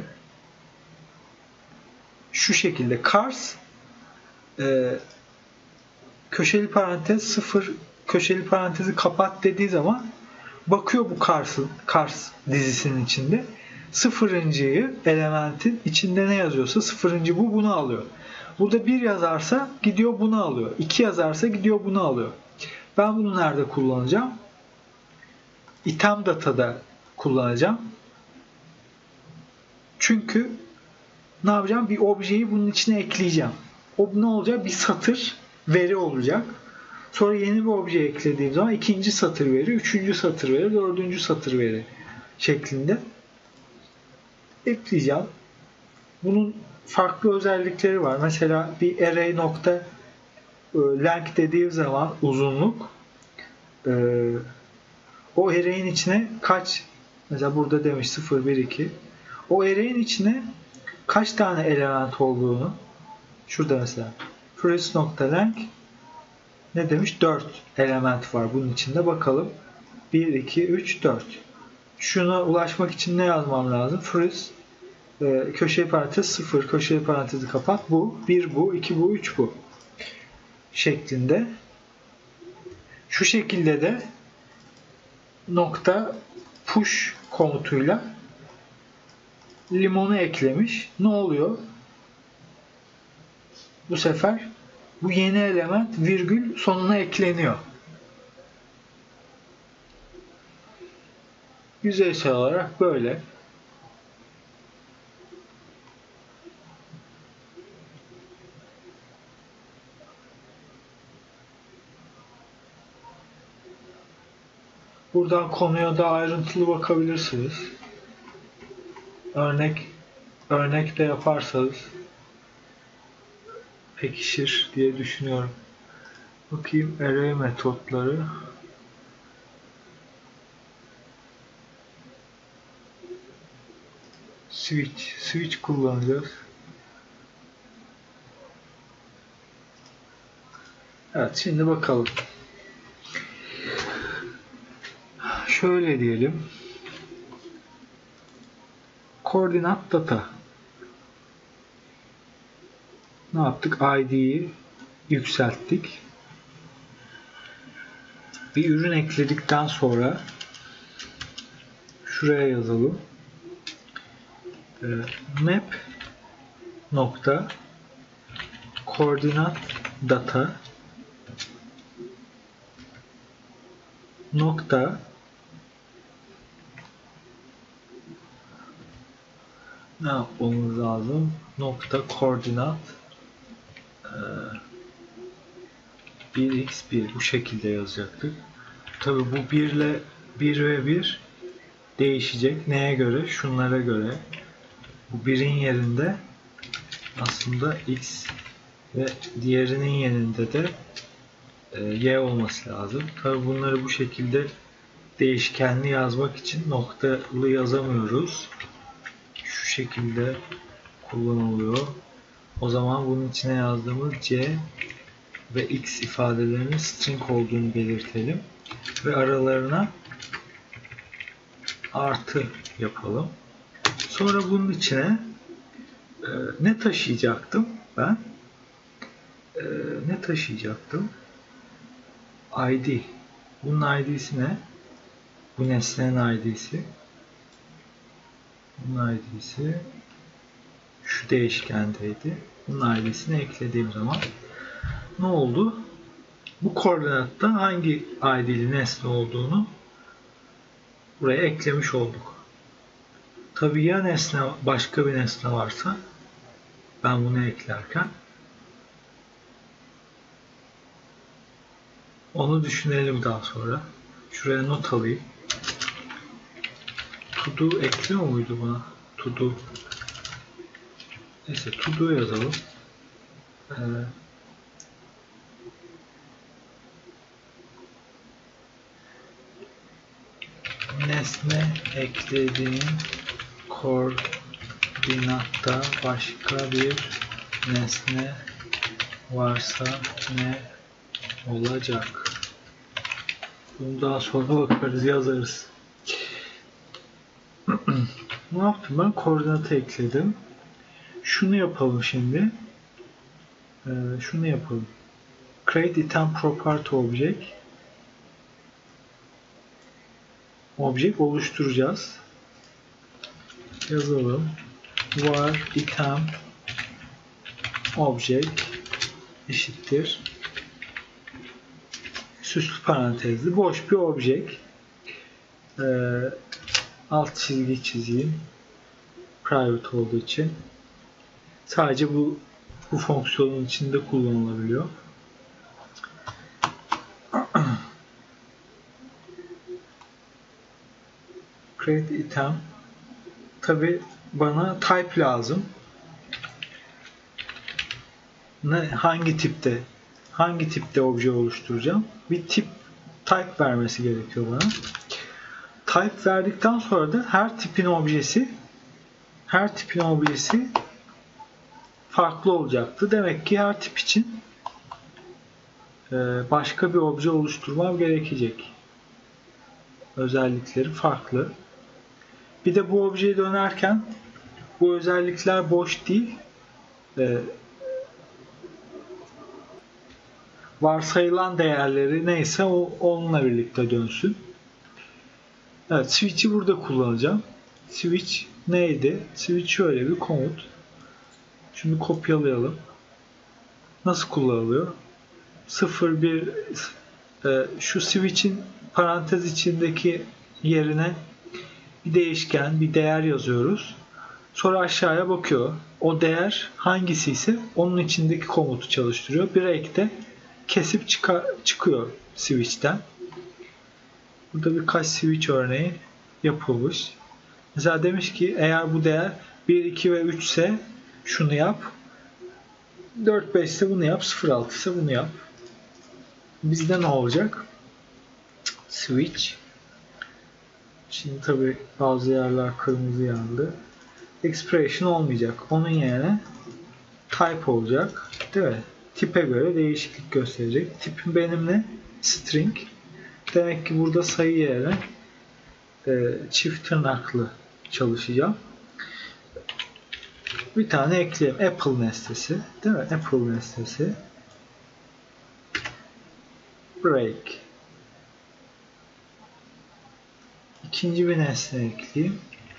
Şu şekilde. Cars köşeli parantez 0 köşeli parantezi kapat dediği zaman bakıyor bu Cars dizisinin içinde. Sıfırıncıyı elementin içinde ne yazıyorsa sıfırıncı bunu alıyor. Burada 1 yazarsa gidiyor bunu alıyor. 2 yazarsa gidiyor bunu alıyor. Ben bunu nerede kullanacağım? Item data'da kullanacağım. Çünkü ne yapacağım? Bir objeyi bunun içine ekleyeceğim. O ne olacak? Bir satır veri olacak. Sonra yeni bir obje eklediğim zaman ikinci satır veri, üçüncü satır veri, dördüncü satır veri şeklinde ekleyeceğim. Bunun farklı özellikleri var. Mesela bir array nokta length dediği zaman uzunluk, o array'in içine kaç, mesela burada demiş 0, 1, 2, o array'in içine kaç tane element olduğunu, şurada mesela first.length ne demiş? 4 element var bunun içinde. Bakalım. 1, 2, 3, 4. Şuna ulaşmak için ne yazmam lazım? First köşe parantez 0, köşe parantezi kapat. Bu, 1 bu, 2 bu, 3 bu şeklinde. Şu şekilde de nokta push komutuyla limonu eklemiş. Ne oluyor? Bu sefer bu yeni element virgül sonuna ekleniyor. Yüzeysel olarak böyle. Buradan konuya da ayrıntılı bakabilirsiniz. Örnek de yaparsanız pekişir diye düşünüyorum. Bakayım array metotları. Switch kullanacağız. Evet, şimdi bakalım. Şöyle diyelim. Koordinat data. Ne yaptık? ID'yi yükselttik. Bir ürün ekledikten sonra şuraya yazalım. Map nokta koordinat data nokta ne yapmamız lazım? Nokta koordinat 1x1 bu şekilde yazacaktık. Tabi bu 1 ve 1 değişecek. Neye göre? Şunlara göre. Bu 1'in yerinde aslında x ve diğerinin yerinde de y olması lazım. Tabi bunları bu şekilde değişkenli yazmak için noktalı yazamıyoruz. Şu şekilde kullanılıyor. O zaman bunun içine yazdığımız c ve x ifadelerinin string olduğunu belirtelim. Ve aralarına artı yapalım. Sonra bunun içine ne taşıyacaktım ben? Ne taşıyacaktım? ID. Bunun ID'si ne? Bu nesnenin ID'si. Bunun ID'si şu değişkendeydi. Bunun ID'sini eklediğim zaman ne oldu? Bu koordinatta hangi ID'li nesne olduğunu buraya eklemiş olduk. Tabii ya nesne, başka bir nesne varsa ben bunu eklerken onu düşünelim daha sonra. Şuraya not alayım. To do ekliyor muydu buna? To do. Neyse to do yazalım. Nesne eklediğim koordinatta başka bir nesne varsa ne olacak? Bunu daha sonra bakarız, yazarız. Ne yaptım ben? Koordinatı ekledim. Şunu yapalım şimdi. Şunu yapalım. Create item property object. Object oluşturacağız. Yazalım. Var item object eşittir. Süslü parantezli boş bir object. Alt çizgi çizeyim. Private olduğu için. Sadece bu fonksiyonun içinde kullanılabiliyor. Create item. Tabi bana type lazım. Hangi tipte hangi tipte obje oluşturacağım? Bir type vermesi gerekiyor bana. Type verdikten sonra da her tipin objesi farklı olacaktı. Demek ki her tip için başka bir obje oluşturmam gerekecek. Özellikleri farklı. Bir de bu objeye dönerken bu özellikler boş değil. Varsayılan değerleri neyse onunla birlikte dönsün. Evet, switch'i burada kullanacağım. Switch neydi? Switch şöyle bir komut. Şimdi kopyalayalım. Nasıl kullanılıyor? 0, 1 şu switch'in parantez içindeki yerine bir değişken, bir değer yazıyoruz. Sonra aşağıya bakıyor. O değer hangisi ise onun içindeki komutu çalıştırıyor. Break de kesip çıkıyor switch'ten. Burada birkaç switch örneği yapılmış. Mesela demiş ki eğer bu değer 1, 2 ve 3 ise şunu yap. 4, 5 ise bunu yap. 0, 6 ise bunu yap. Bizde ne olacak? Switch. Şimdi tabi bazı yerler kırmızı yandı. Expression olmayacak. Onun yerine type olacak. Değil mi? Tipe göre değişiklik gösterecek. Tipim benim ne? String. Demek ki burada sayı yerine çift tırnaklı çalışacağım. Bir tane ekleyelim. Apple nesnesi. Değil mi? Apple nesnesi. Break. İkinci bir nesne ekleyeyim.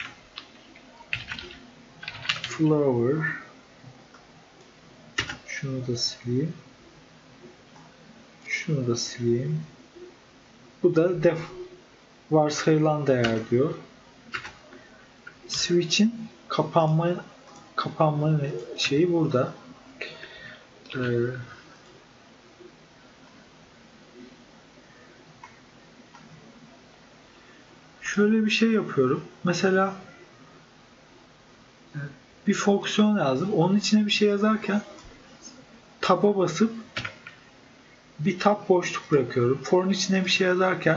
Flower. Şunu da sileyim. Şunu da sileyim. Bu da def varsayılan değer diyor. Switch'in kapanma şeyi burada. Şöyle bir şey yapıyorum. Mesela bir fonksiyon yazdım. Onun içine bir şey yazarken tab'a basıp bir tab boşluk bırakıyorum. For'un içine bir şey yazarken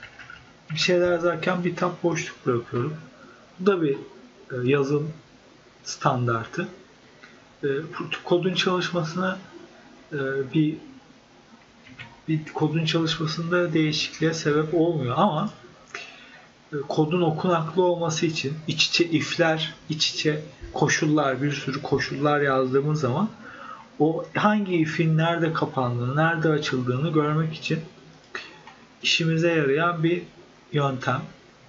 bir tab boşluk bırakıyorum. Bu da bir yazım standartı. Kodun çalışmasına bir kodun çalışmasında değişikliğe sebep olmuyor ama kodun okunaklı olması için iç içe if'ler, iç içe koşullar, bir sürü koşullar yazdığımız zaman o hangi if'in nerede kapandığını, nerede açıldığını görmek için işimize yarayan bir yöntem.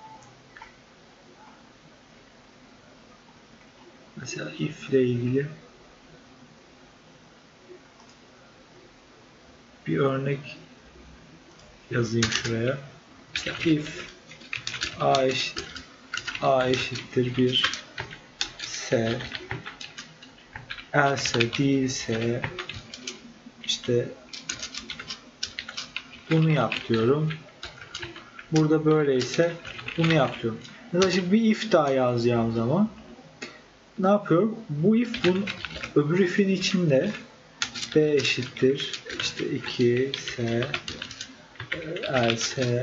Mesela if ile ilgili bir örnek yazayım şuraya. Mesela if a eşittir 1 ise else değilse işte bunu yap diyorum. Burada böyleyse bunu yap diyorum. Mesela şimdi bir if daha yazacağım zaman ne yapıyorum? Bu if bunun öbür if'in içinde b eşittir işte 2 ise else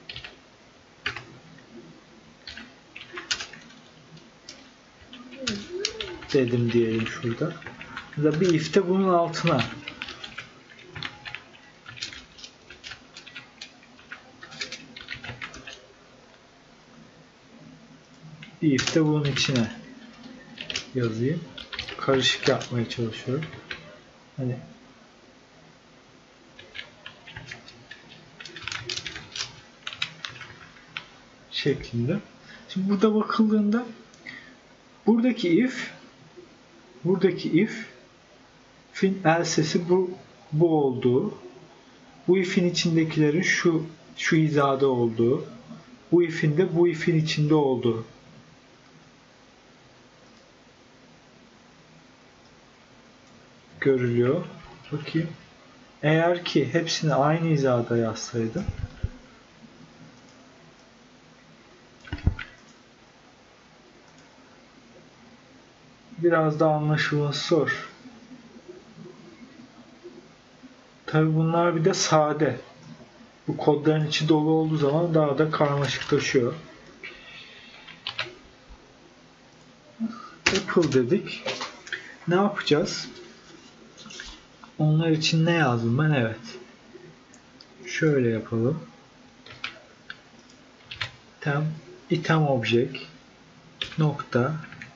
dedim diyelim şurada. Mesela bir if'te bunun altına bir if'te bunun içine yazayım. Karışık yapmaya çalışıyorum. Hani şeklinde. Şimdi burada bakıldığında buradaki if'in else'si bu olduğu, bu if'in içindekilerin şu hizada olduğu, bu if'in de bu if'in içinde olduğu görülüyor. Bakayım. Eğer ki hepsini aynı hizada yazsaydım biraz daha anlaşılması zor. Tabi bunlar bir de sade. Bu kodların içi dolu olduğu zaman daha da karmaşıklaşıyor. Apple dedik. Ne yapacağız? Onlar için ne yazdım ben? Evet. Şöyle yapalım. item object nokta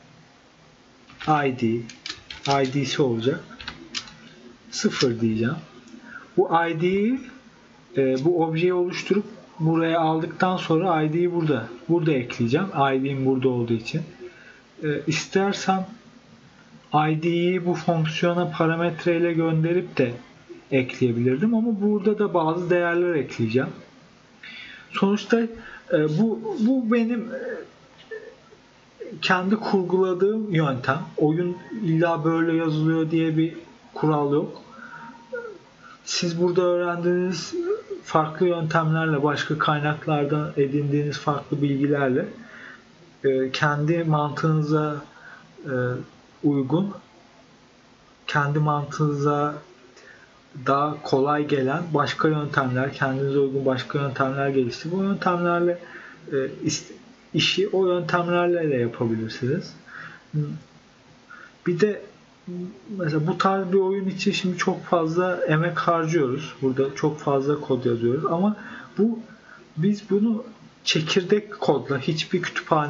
id'si olacak. 0 diyeceğim. Bu id'yi bu objeyi oluşturup buraya aldıktan sonra id'yi burada ekleyeceğim. id'im burada olduğu için. İstersem id'yi bu fonksiyona parametreyle gönderip de ekleyebilirdim ama burada da bazı değerler ekleyeceğim. Sonuçta bu benim kendi kurguladığım yöntem. Oyun illa böyle yazılıyor diye bir kural yok. Siz burada öğrendiğiniz farklı yöntemlerle, başka kaynaklardan edindiğiniz farklı bilgilerle kendi mantığınıza uygun, kendi mantığınıza daha kolay gelen başka yöntemler, kendinize uygun başka yöntemler geliştirip bu yöntemlerle işi o yöntemlerle de yapabilirsiniz. Bir de mesela bu tarz bir oyun için şimdi çok fazla emek harcıyoruz. Burada çok fazla kod yazıyoruz ama biz bunu çekirdek kodla hiçbir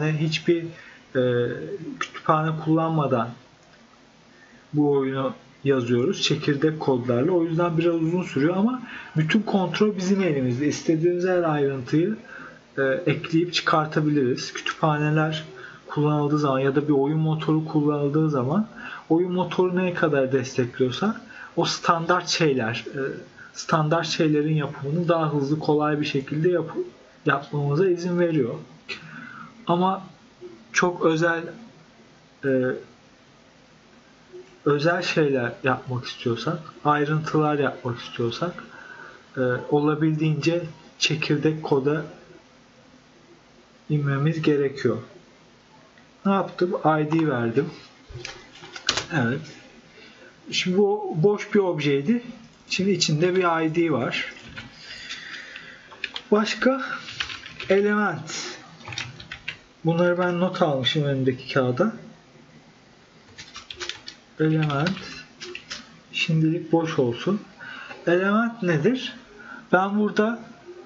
kütüphane kullanmadan bu oyunu yazıyoruz. Çekirdek kodlarla. O yüzden biraz uzun sürüyor ama bütün kontrol bizim elimizde. İstediğimiz her ayrıntıyı ekleyip çıkartabiliriz. Kütüphaneler kullanıldığı zaman ya da bir oyun motoru kullanıldığı zaman oyun motoru neye kadar destekliyorsa o standart şeylerin yapımını daha hızlı, kolay bir şekilde yapmamıza izin veriyor. Ama çok özel şeyler yapmak istiyorsak, ayrıntılar yapmak istiyorsak olabildiğince çekirdek koda inmemiz gerekiyor. Ne yaptım? ID verdim. Evet. Şimdi bu boş bir objeydi. Şimdi içinde bir ID var. Başka element. Bunları ben not almışım önümdeki kağıda. Element şimdilik boş olsun. Element nedir? Ben burada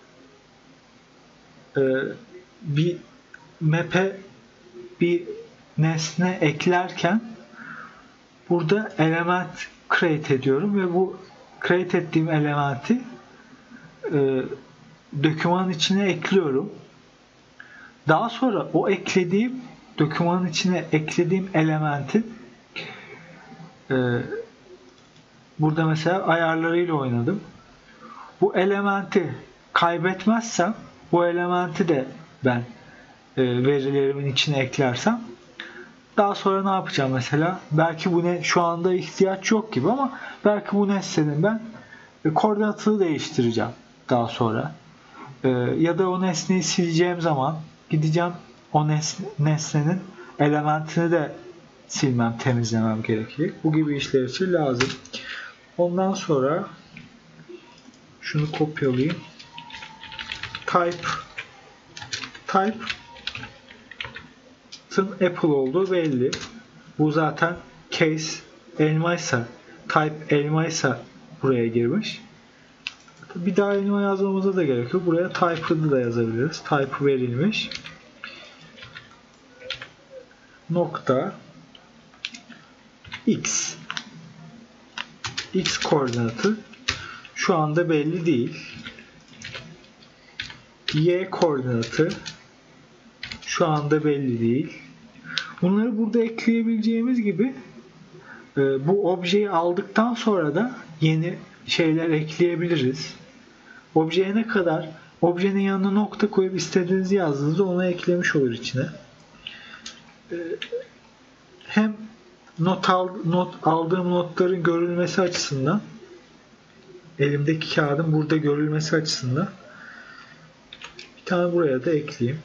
bir map'e bir nesne eklerken burada element create ediyorum ve bu create ettiğim elementi dokümanın içine ekliyorum. Daha sonra o dokümanın içine eklediğim elementin burada mesela ayarlarıyla oynadım. Bu elementi kaybetmezsem bu elementi de ben verilerimin içine eklersem daha sonra ne yapacağım mesela? Belki şu anda ihtiyaç yok gibi ama belki bu nesnenin ben koordinatını değiştireceğim daha sonra. Ya da o nesneyi sileceğim zaman gideceğim o nesnenin elementini de temizlemem gerekecek. Bu gibi işler için lazım. Ondan sonra şunu kopyalayayım. Type'ın Apple olduğu belli. Bu zaten case elmaysa, type elmaysa buraya girmiş. Bir daha elma yazmamıza da gerek yok. Buraya type'ını da yazabiliriz. Type verilmiş. Nokta x koordinatı şu anda belli değil. Y koordinatı şu anda belli değil. Bunları burada ekleyebileceğimiz gibi bu objeyi aldıktan sonra da yeni şeyler ekleyebiliriz. Objeye ne kadar objenin yanına nokta koyup istediğinizi yazdığınızda ona eklemiş olur içine. Hem aldığım notların görülmesi açısından elimdeki kağıdın burada görülmesi açısından bir tane buraya da ekleyeyim.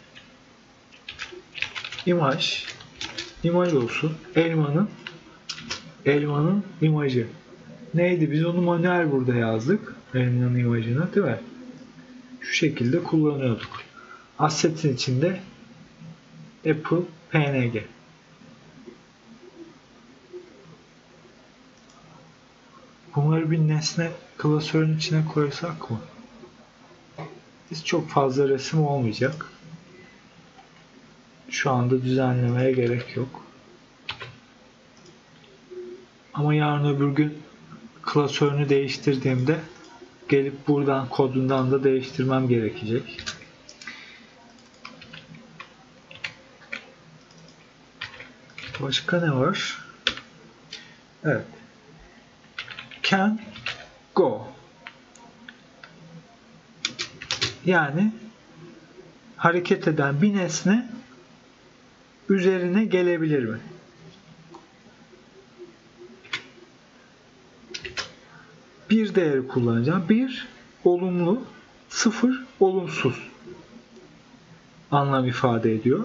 İmaj olsun. Elmanın imajı. neydi? Biz onu manuel burada yazdık. Elmanın imajını, değil mi? Şu şekilde kullanıyorduk. Asset'in içinde Apple PNG. Bunları bir nesne klasörün içine koysak mı? Biz çok fazla resim olmayacak. Şu anda düzenlemeye gerek yok. Ama yarın öbür gün klasörünü değiştirdiğimde gelip buradan kodundan da değiştirmem gerekecek. Başka ne var? Evet. Can go. Yani hareket eden bir nesne üzerine gelebilir mi? Bir değeri kullanacağım. 1 olumlu, 0 olumsuz anlam ifade ediyor.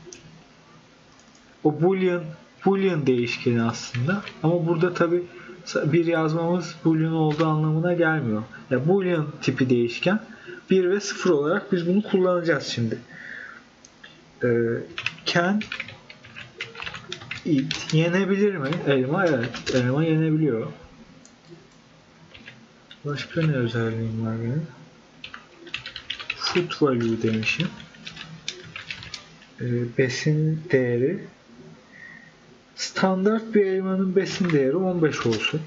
O boolean değişkeni aslında. Ama burada tabi bir yazmamız boolean olduğu anlamına gelmiyor. Yani boolean tipi değişken 1 ve 0 olarak biz bunu kullanacağız şimdi. Can eat yenebilir mi? Elma, evet. Elma yenebiliyor. Başka ne özelliğim var benim? Food value demişim. Besin değeri. Standart bir elmanın besin değeri 15 olsun.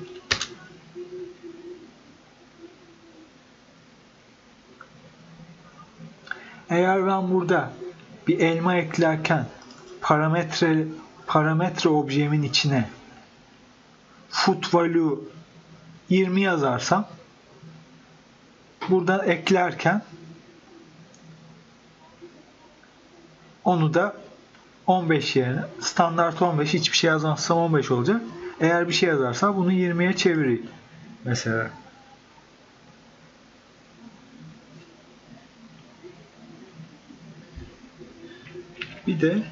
Eğer ben burada bir elma eklerken parametre objemin içine food value 20 yazarsam buradan eklerken onu da 15 yerine standart 15, hiçbir şey yazmazsam 15 olacak. Eğer bir şey yazarsam bunu 20'ye çevireyim. Mesela bir de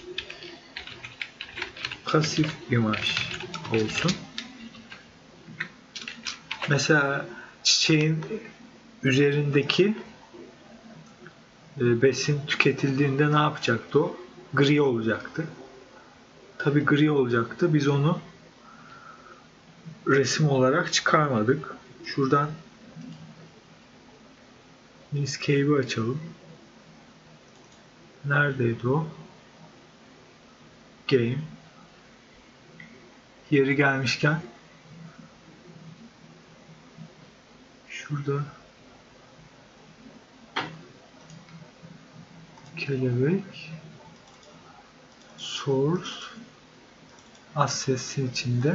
pasif imaj olsun. Mesela çiçeğin üzerindeki besin tüketildiğinde ne yapacaktı o? Gri olacaktı. Tabii gri olacaktı. Biz onu resim olarak çıkarmadık. Şuradan Inkscape'i açalım. Neredeydi o? Game. Yeri gelmişken şurada kelebek source assets'in içinde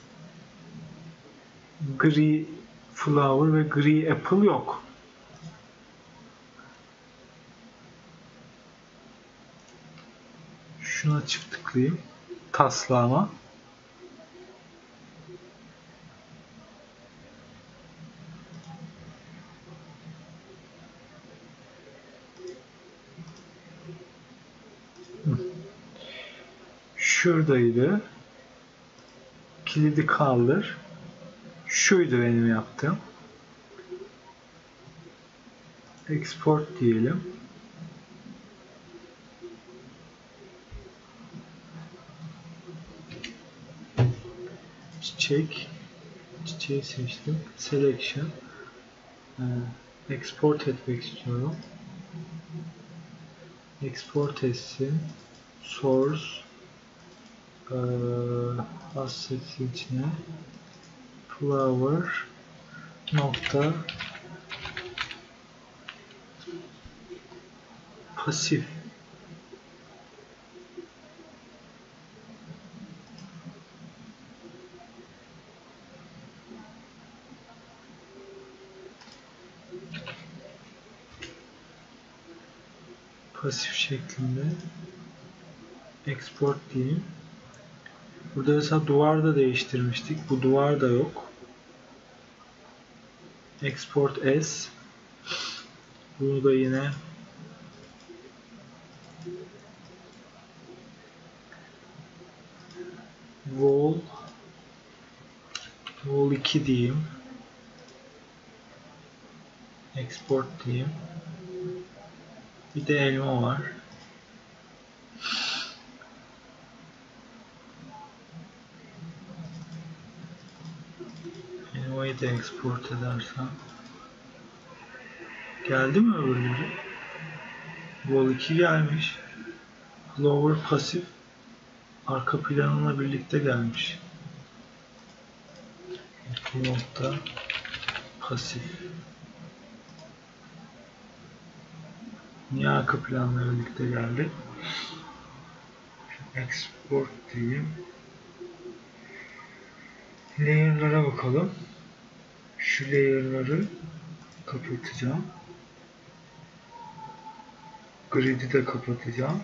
gri flower ve gri apple yok. Şuna çift tıklayayım. Taslağıma. Şuradaydı. Kilidi kaldır. Şuydu benim yaptığım. Export diyelim. Çiçeği seçtim. Selection. Export etmek istiyorum. Export etsin. Source assets içine flower nokta pasif şeklinde export diyeyim. Burada mesela duvar da değiştirmiştik. Bu duvar da yok. Export as. Bunu da yine wall Wall 2 diyeyim. Export diyeyim. Bir de elma var. Elmayı da export edersem. Geldi mi öbürleri? Wall 2 gelmiş. Lower pasif arka planla birlikte gelmiş. Nokta pasif. Niye arka planla birlikte geldi? Export diyeyim. Layer'lara bakalım. Şu layer'ları kapatacağım. Grid'i de kapatacağım.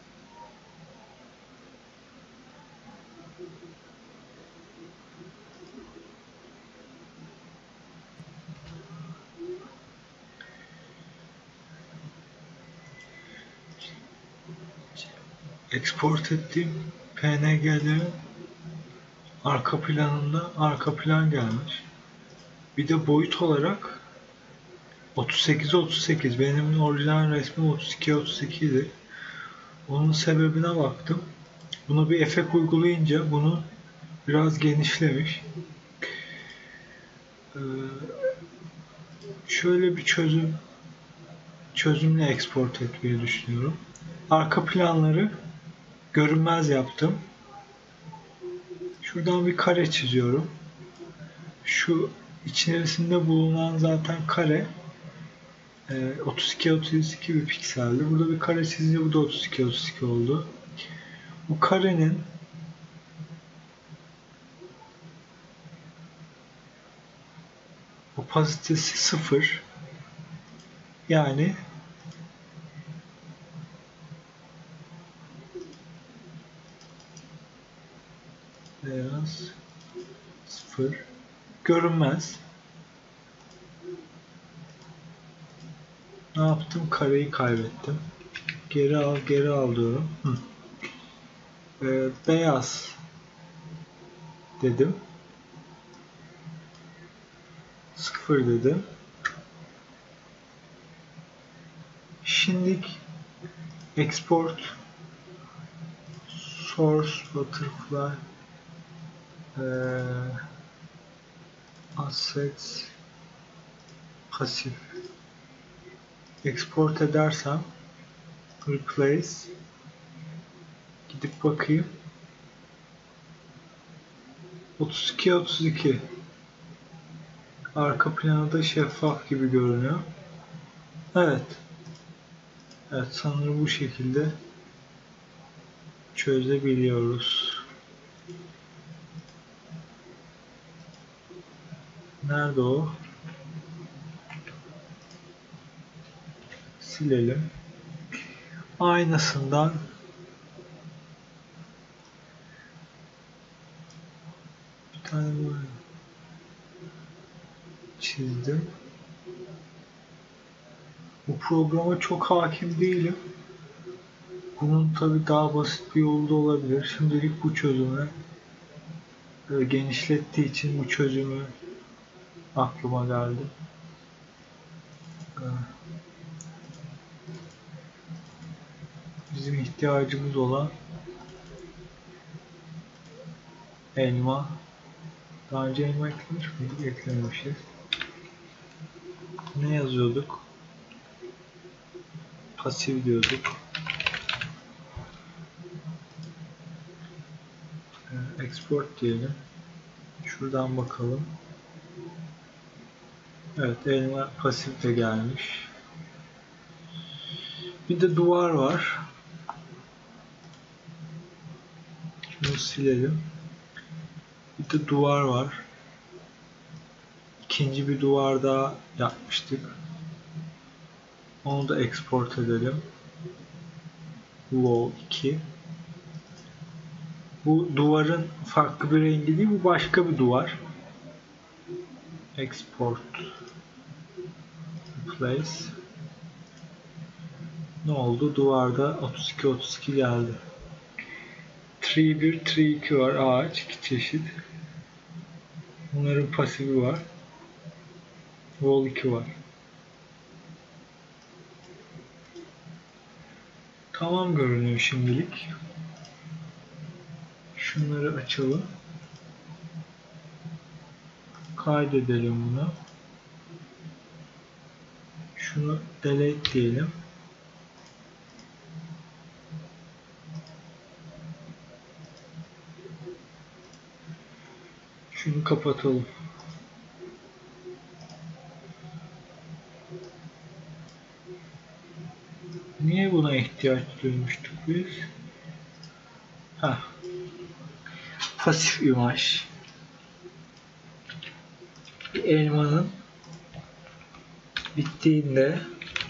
Export ettiğim PNG'lerin arka planında arka plan gelmiş. Bir de boyut olarak 38-38. Benim orijinal resmim 32-32 idi. Onun sebebine baktım. Buna bir efekt uygulayınca bunu biraz genişlemiş. Şöyle bir çözümle export etmeyi düşünüyorum. Arka planları görünmez yaptım. Şuradan bir kare çiziyorum. Şu içerisinde bulunan zaten kare 32-32 bir pikseldi. Burada bir kare çizince bu da 32-32 oldu. Bu karenin opasitesi 0. Yani beyaz 0 görünmez. Ne yaptım? Kareyi kaybettim. Geri al diyorum. Beyaz dedim. 0 dedim. Şimdi export source butterfly assets pasif export edersem replace gidip bakayım 32-32 arka planı da şeffaf gibi görünüyor. Evet sanırım bu şekilde çözebiliyoruz. Nerede o? Silelim. Aynısından bir tane böyle çizdim. Bu programa çok hakim değilim. Bunun tabi daha basit bir yolu da olabilir. Şimdilik bu çözümü genişlettiği için bu çözümü aklıma geldi. Bizim ihtiyacımız olan elma. Daha önce elma eklemiş miydik? Eklememişiz. Ne yazıyorduk? Pasif diyorduk. Export diyelim. Şuradan bakalım. Evet, elma pasif de gelmiş. Bir de duvar var. Şunu silelim. Bir de duvar var. İkinci bir duvar daha yapmıştık. Onu da export edelim. Wall 2. Bu duvarın farklı bir rengi değil, bu başka bir duvar. Export. Replace. Ne oldu? Duvarda 32-32 geldi. Tree 1, Tree 2 var. Ağaç. 2 çeşit. Bunların pasifi var. Wall 2 var. Tamam görünüyor şimdilik. Şunları açalım. Kaydedelim bunu. Şunu delete diyelim. Şunu kapatalım. Niye buna ihtiyaç duymuştuk biz? Pasif imaj. Bir elmanın bittiğinde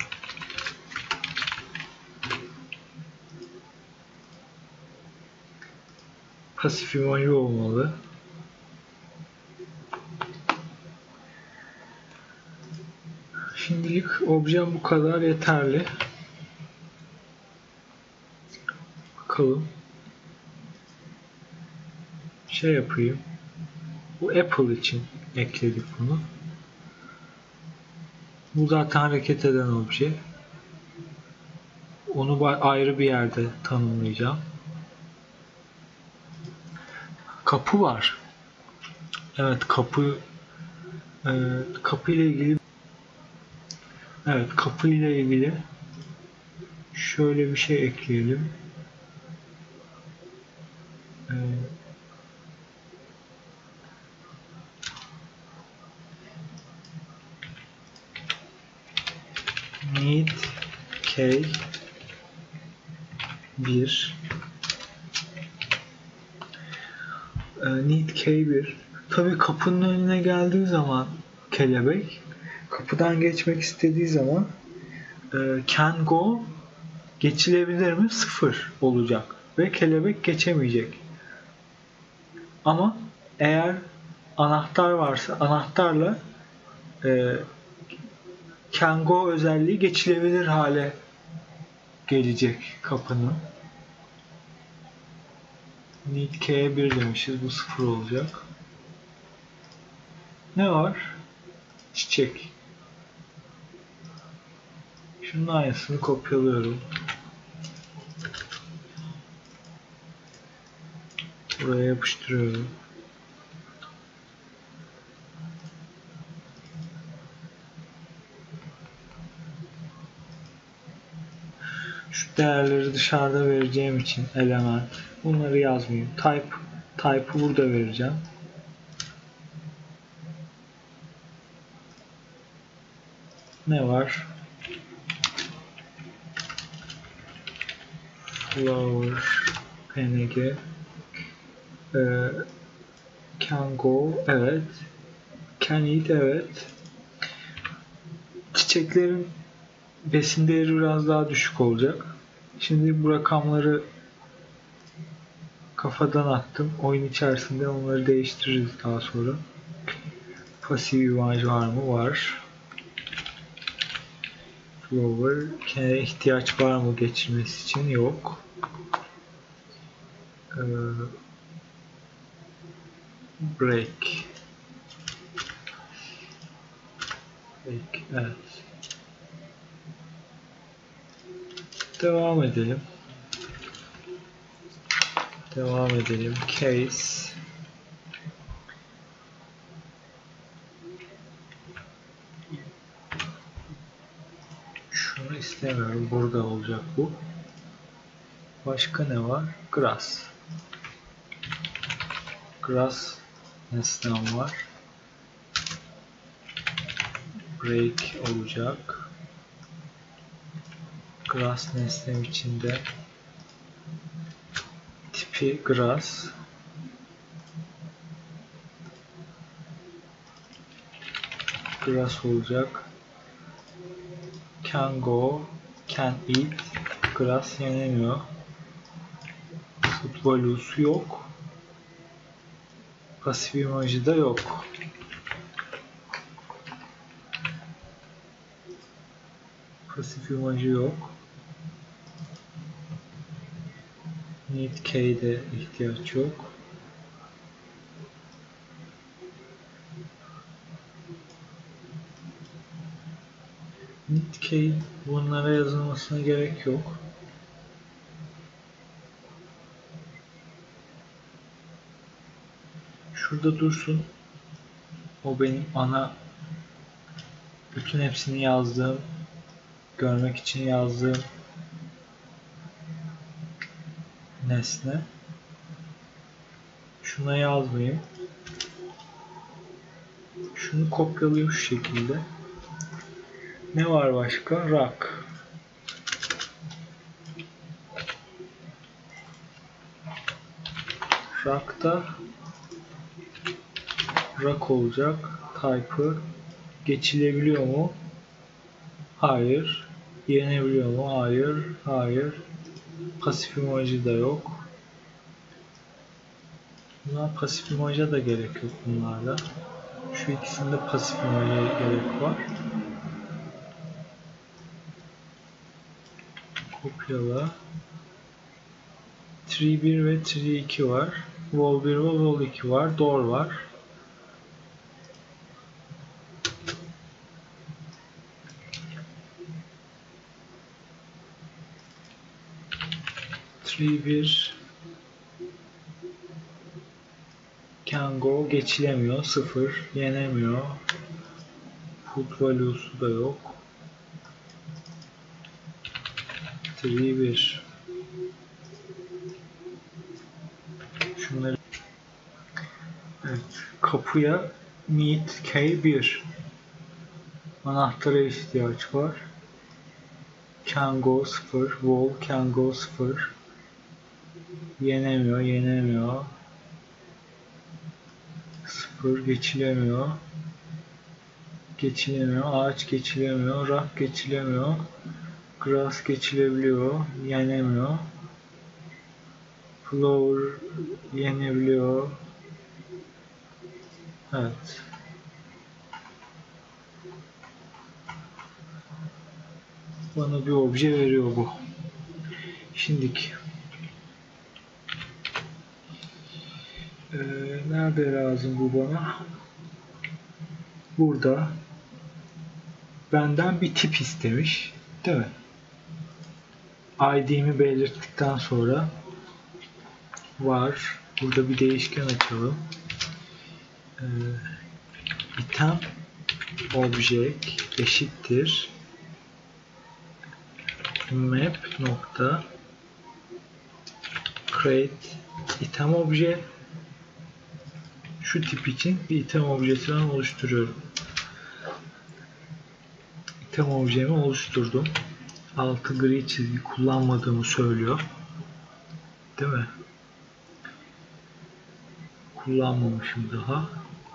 pasif imajı olmalı. Şimdilik objem bu kadar yeterli. Bakalım. Şey yapayım. Bu Apple için ekledik bunu. Bu zaten hareket eden obje. Onu ayrı bir yerde tanımlayacağım. Kapı var. Evet, kapı ile ilgili şöyle bir şey ekleyelim. Need key 1 need key 1. Tabii kapının önüne geldiği zaman kelebek kapıdan geçmek istediği zaman can go geçilebilir mi? 0 olacak ve kelebek geçemeyecek. Ama eğer anahtar varsa anahtarla can go özelliği geçilebilir hale gelecek kapının. Need key'e 1 demişiz. Bu 0 olacak. Ne var? Çiçek. Şunun aynısını kopyalıyorum. Buraya yapıştırıyorum. Şu değerleri dışarıda vereceğim için element. Bunları yazmayayım. Type'ı burada vereceğim. Ne var? Flower png can go evet. Can eat evet. Çiçeklerin besin değeri biraz daha düşük olacak. Şimdi bu rakamları kafadan attım. Oyun içerisinde onları değiştiririz daha sonra. Pasif imaj var mı? Var. Flower. Kenara ihtiyaç var mı geçirmesi için? Yok. Break. Evet. Devam edelim. Case. Şunu istemiyorum. Burada olacak bu. Başka ne var? Grass. Grass nesnem var. Break olacak. Grass nesnem içinde tipi grass. Grass olacak. Can go, can eat. Grass yenemiyor. Food value'su yok. Pasif imajı da yok. Pasif imajı yok. Need key'de ihtiyaç yok. Nitkey bunlara yazılmasına gerek yok. Şurada dursun. O benim ana bütün hepsini yazdığım, görmek için yazdığım nesne. Şuna yazmayayım. Şunu kopyalayayım şu şekilde. Ne var başka? Rock. Rock'ta rock olacak. Type'ı geçilebiliyor mu? Hayır. Yenebiliyor mu? Hayır. Hayır. Pasif emoji da yok. Buna pasif emoji da gerek yok bunlarda. Şu ikisinde pasif emojiye gerek var. Kopyala. Tree 1 ve Tree 2 var. Wall 1 ve Wall 2 var. Door var. Tree 1 can go geçilemiyor. 0 yenemiyor. Put value'su da yok. Tree 1 şunları evet. Kapıya need key 1 anahtara ihtiyaç var. Can go 0 wall can go 0 yenemiyor 0 geçilemiyor ağaç geçilemiyor rock geçilemiyor grass geçilebiliyor yenemiyor flower yenebiliyor evet bana bir obje veriyor bu şimdiki nerede lazım bu bana burada benden bir tip istemiş değil mi ID'mi belirttikten sonra var. Burada bir değişken açalım. Item object eşittir map nokta create item obje şu tip için bir item objesi ben oluşturuyorum. İtem objemi oluşturdum. Altı gri çizgi kullanmadığımı söylüyor. Değil mi? Kullanmamışım daha.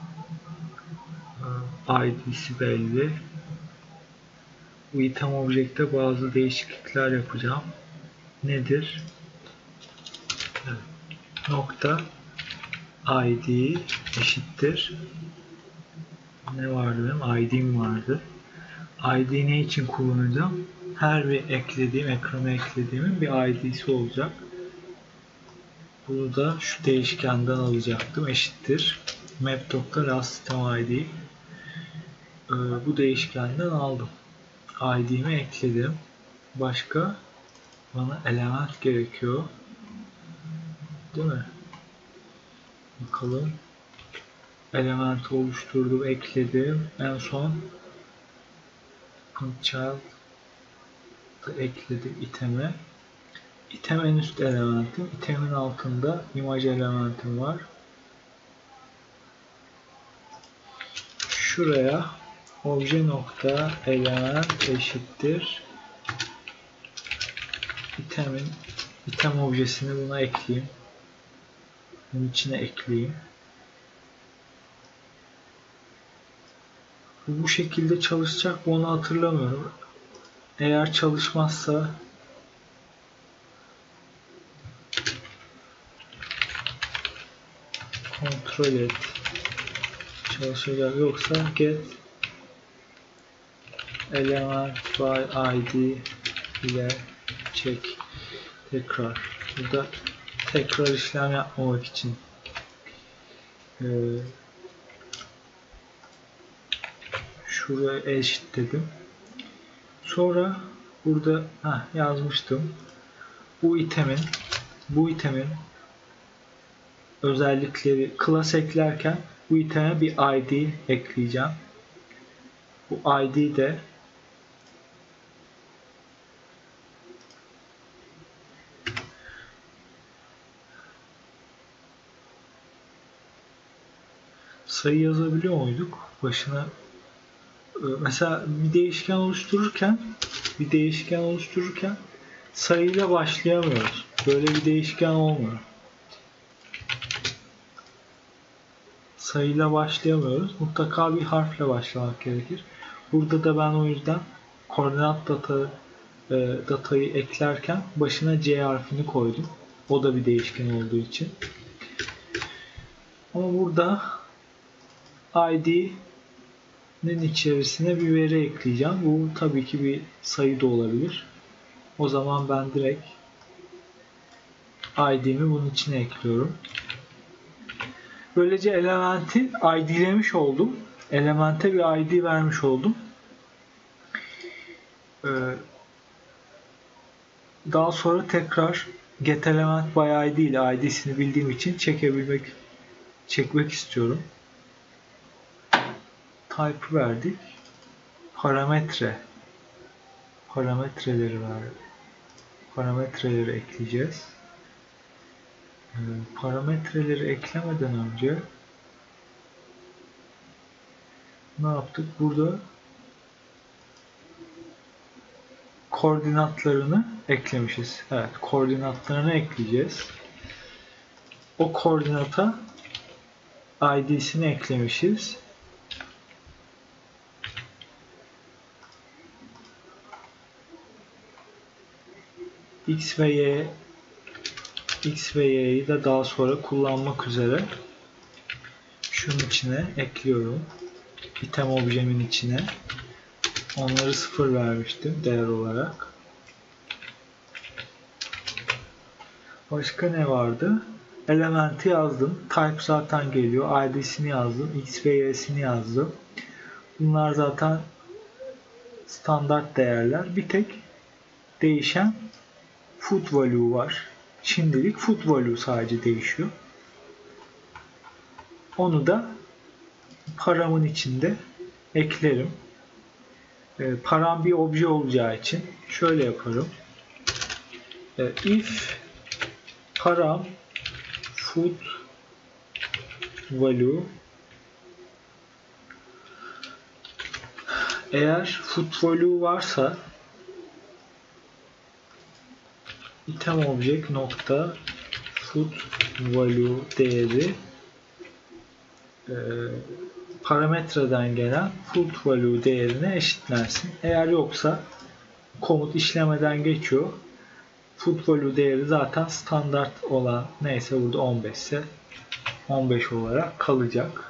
ID'si belli. Bu item objekte bazı değişiklikler yapacağım. Nedir? Evet. Nokta ID eşittir. Ne vardı benim? ID'm vardı. ID ne için kullanacağım? Her bir ekrana eklediğimin bir ID'si olacak. Bunu da şu değişkenden alacaktım. Eşittir. map.lastItem.id bu değişkenden aldım. ID'mi ekledim. Başka bana element gerekiyor. Değil mi? Bakalım. Elementi oluşturdum, ekledim. En son child ekledim iteme. İtem en üst elementim. İtemin altında imaj elementim var. Şuraya obje nokta element eşittir item objesini buna ekleyeyim. Bunun içine ekleyeyim. Bu şekilde çalışacak mı onu hatırlamıyorum. Eğer çalışmazsa kontrol et. Çalışacak yoksa get element by id ile çek tekrar. Burada tekrar işlem yapmamak için şuraya eşitledim. Sonra burada yazmıştım. Bu itemin özellikleri class eklerken bu iteme bir ID ekleyeceğim. Bu ID de sayı yazabiliyor muyduk? Başına mesela bir değişken oluştururken sayıyla başlayamıyoruz. Böyle bir değişken olmuyor. Sayıyla başlayamıyoruz. Mutlaka bir harfle başlamak gerekir. Burada da ben o yüzden koordinat datayı eklerken başına C harfini koydum. O da bir değişken olduğu için. Ama burada ID'nin içerisine bir veri ekleyeceğim. Bu tabii ki bir sayı da olabilir. O zaman ben direkt ID'mi bunun içine ekliyorum. Böylece elementi ID'lemiş oldum. Elemente bir ID vermiş oldum. Daha sonra tekrar getElement by ID ile ID'sini bildiğim için çekmek istiyorum. Type verdik. Parametreleri ekleyeceğiz. Parametreleri eklemeden önce ne yaptık? Burada koordinatlarını eklemişiz. Evet, koordinatlarını ekleyeceğiz. O koordinata ID'sini eklemişiz. X ve Y'yi de daha sonra kullanmak üzere şunun içine ekliyorum. İtem objemin içine. Onları 0 vermiştim değer olarak. Başka ne vardı? Elementi yazdım. Type zaten geliyor. ID'sini yazdım. X ve Y'sini yazdım. Bunlar zaten standart değerler. Bir tek değişen food value var. Şimdilik food value sadece değişiyor. Onu da paramın içinde eklerim. Param bir obje olacağı için şöyle yaparım. If param food value, eğer food value varsa item object nokta food value değeri parametreden gelen food value değerine eşitlensin. Eğer yoksa komut işlemeden geçiyor. Food value değeri zaten standart olan neyse burada 15 ise 15 olarak kalacak.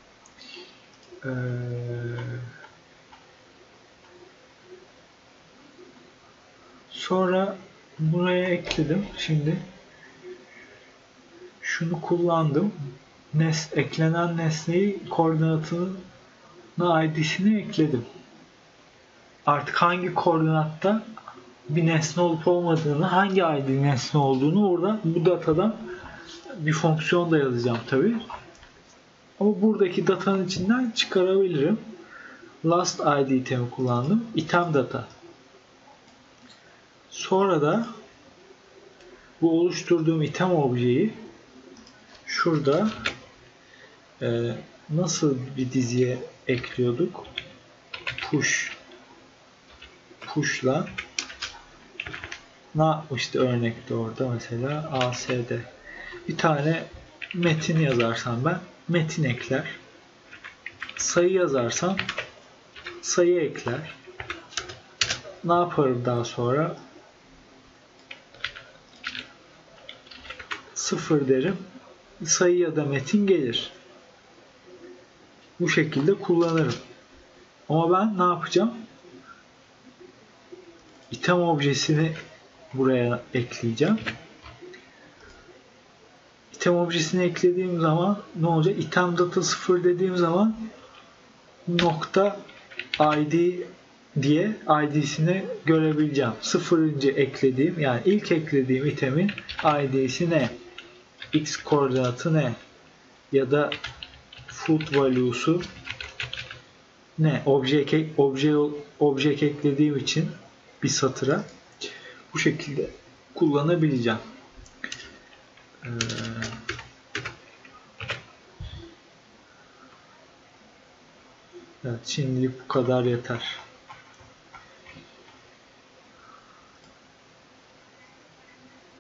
Sonra buraya ekledim. Şimdi şunu kullandım. Eklenen nesneyi koordinatının ID'sini ekledim. Artık hangi koordinatta bir nesne olup olmadığını, hangi ID nesne olduğunu orada bu datadan bir fonksiyon da yazacağım tabii. Ama buradaki datanın içinden çıkarabilirim. Last ID itemi kullandım. Item data. Sonra da bu oluşturduğum item objeyi şurada nasıl bir diziye ekliyorduk? Push'la ne yapmıştı örnekte orada mesela ASD. Bir tane metin yazarsam ben metin ekler. Sayı yazarsam sayı ekler. Ne yaparım daha sonra? 0 derim. Sayı ya da metin gelir. Bu şekilde kullanırım. Ama ben ne yapacağım? İtem objesini buraya ekleyeceğim. İtem objesini eklediğim zaman ne olacak? İtem data 0 dediğim zaman nokta ID diye ID'sini görebileceğim. Sıfırıncı eklediğim, yani ilk eklediğim itemin ID'si ne? X koordinatı ne? Ya da food value'su ne? Object eklediğim için bir satıra bu şekilde kullanabileceğim. Evet, şimdilik bu kadar yeter.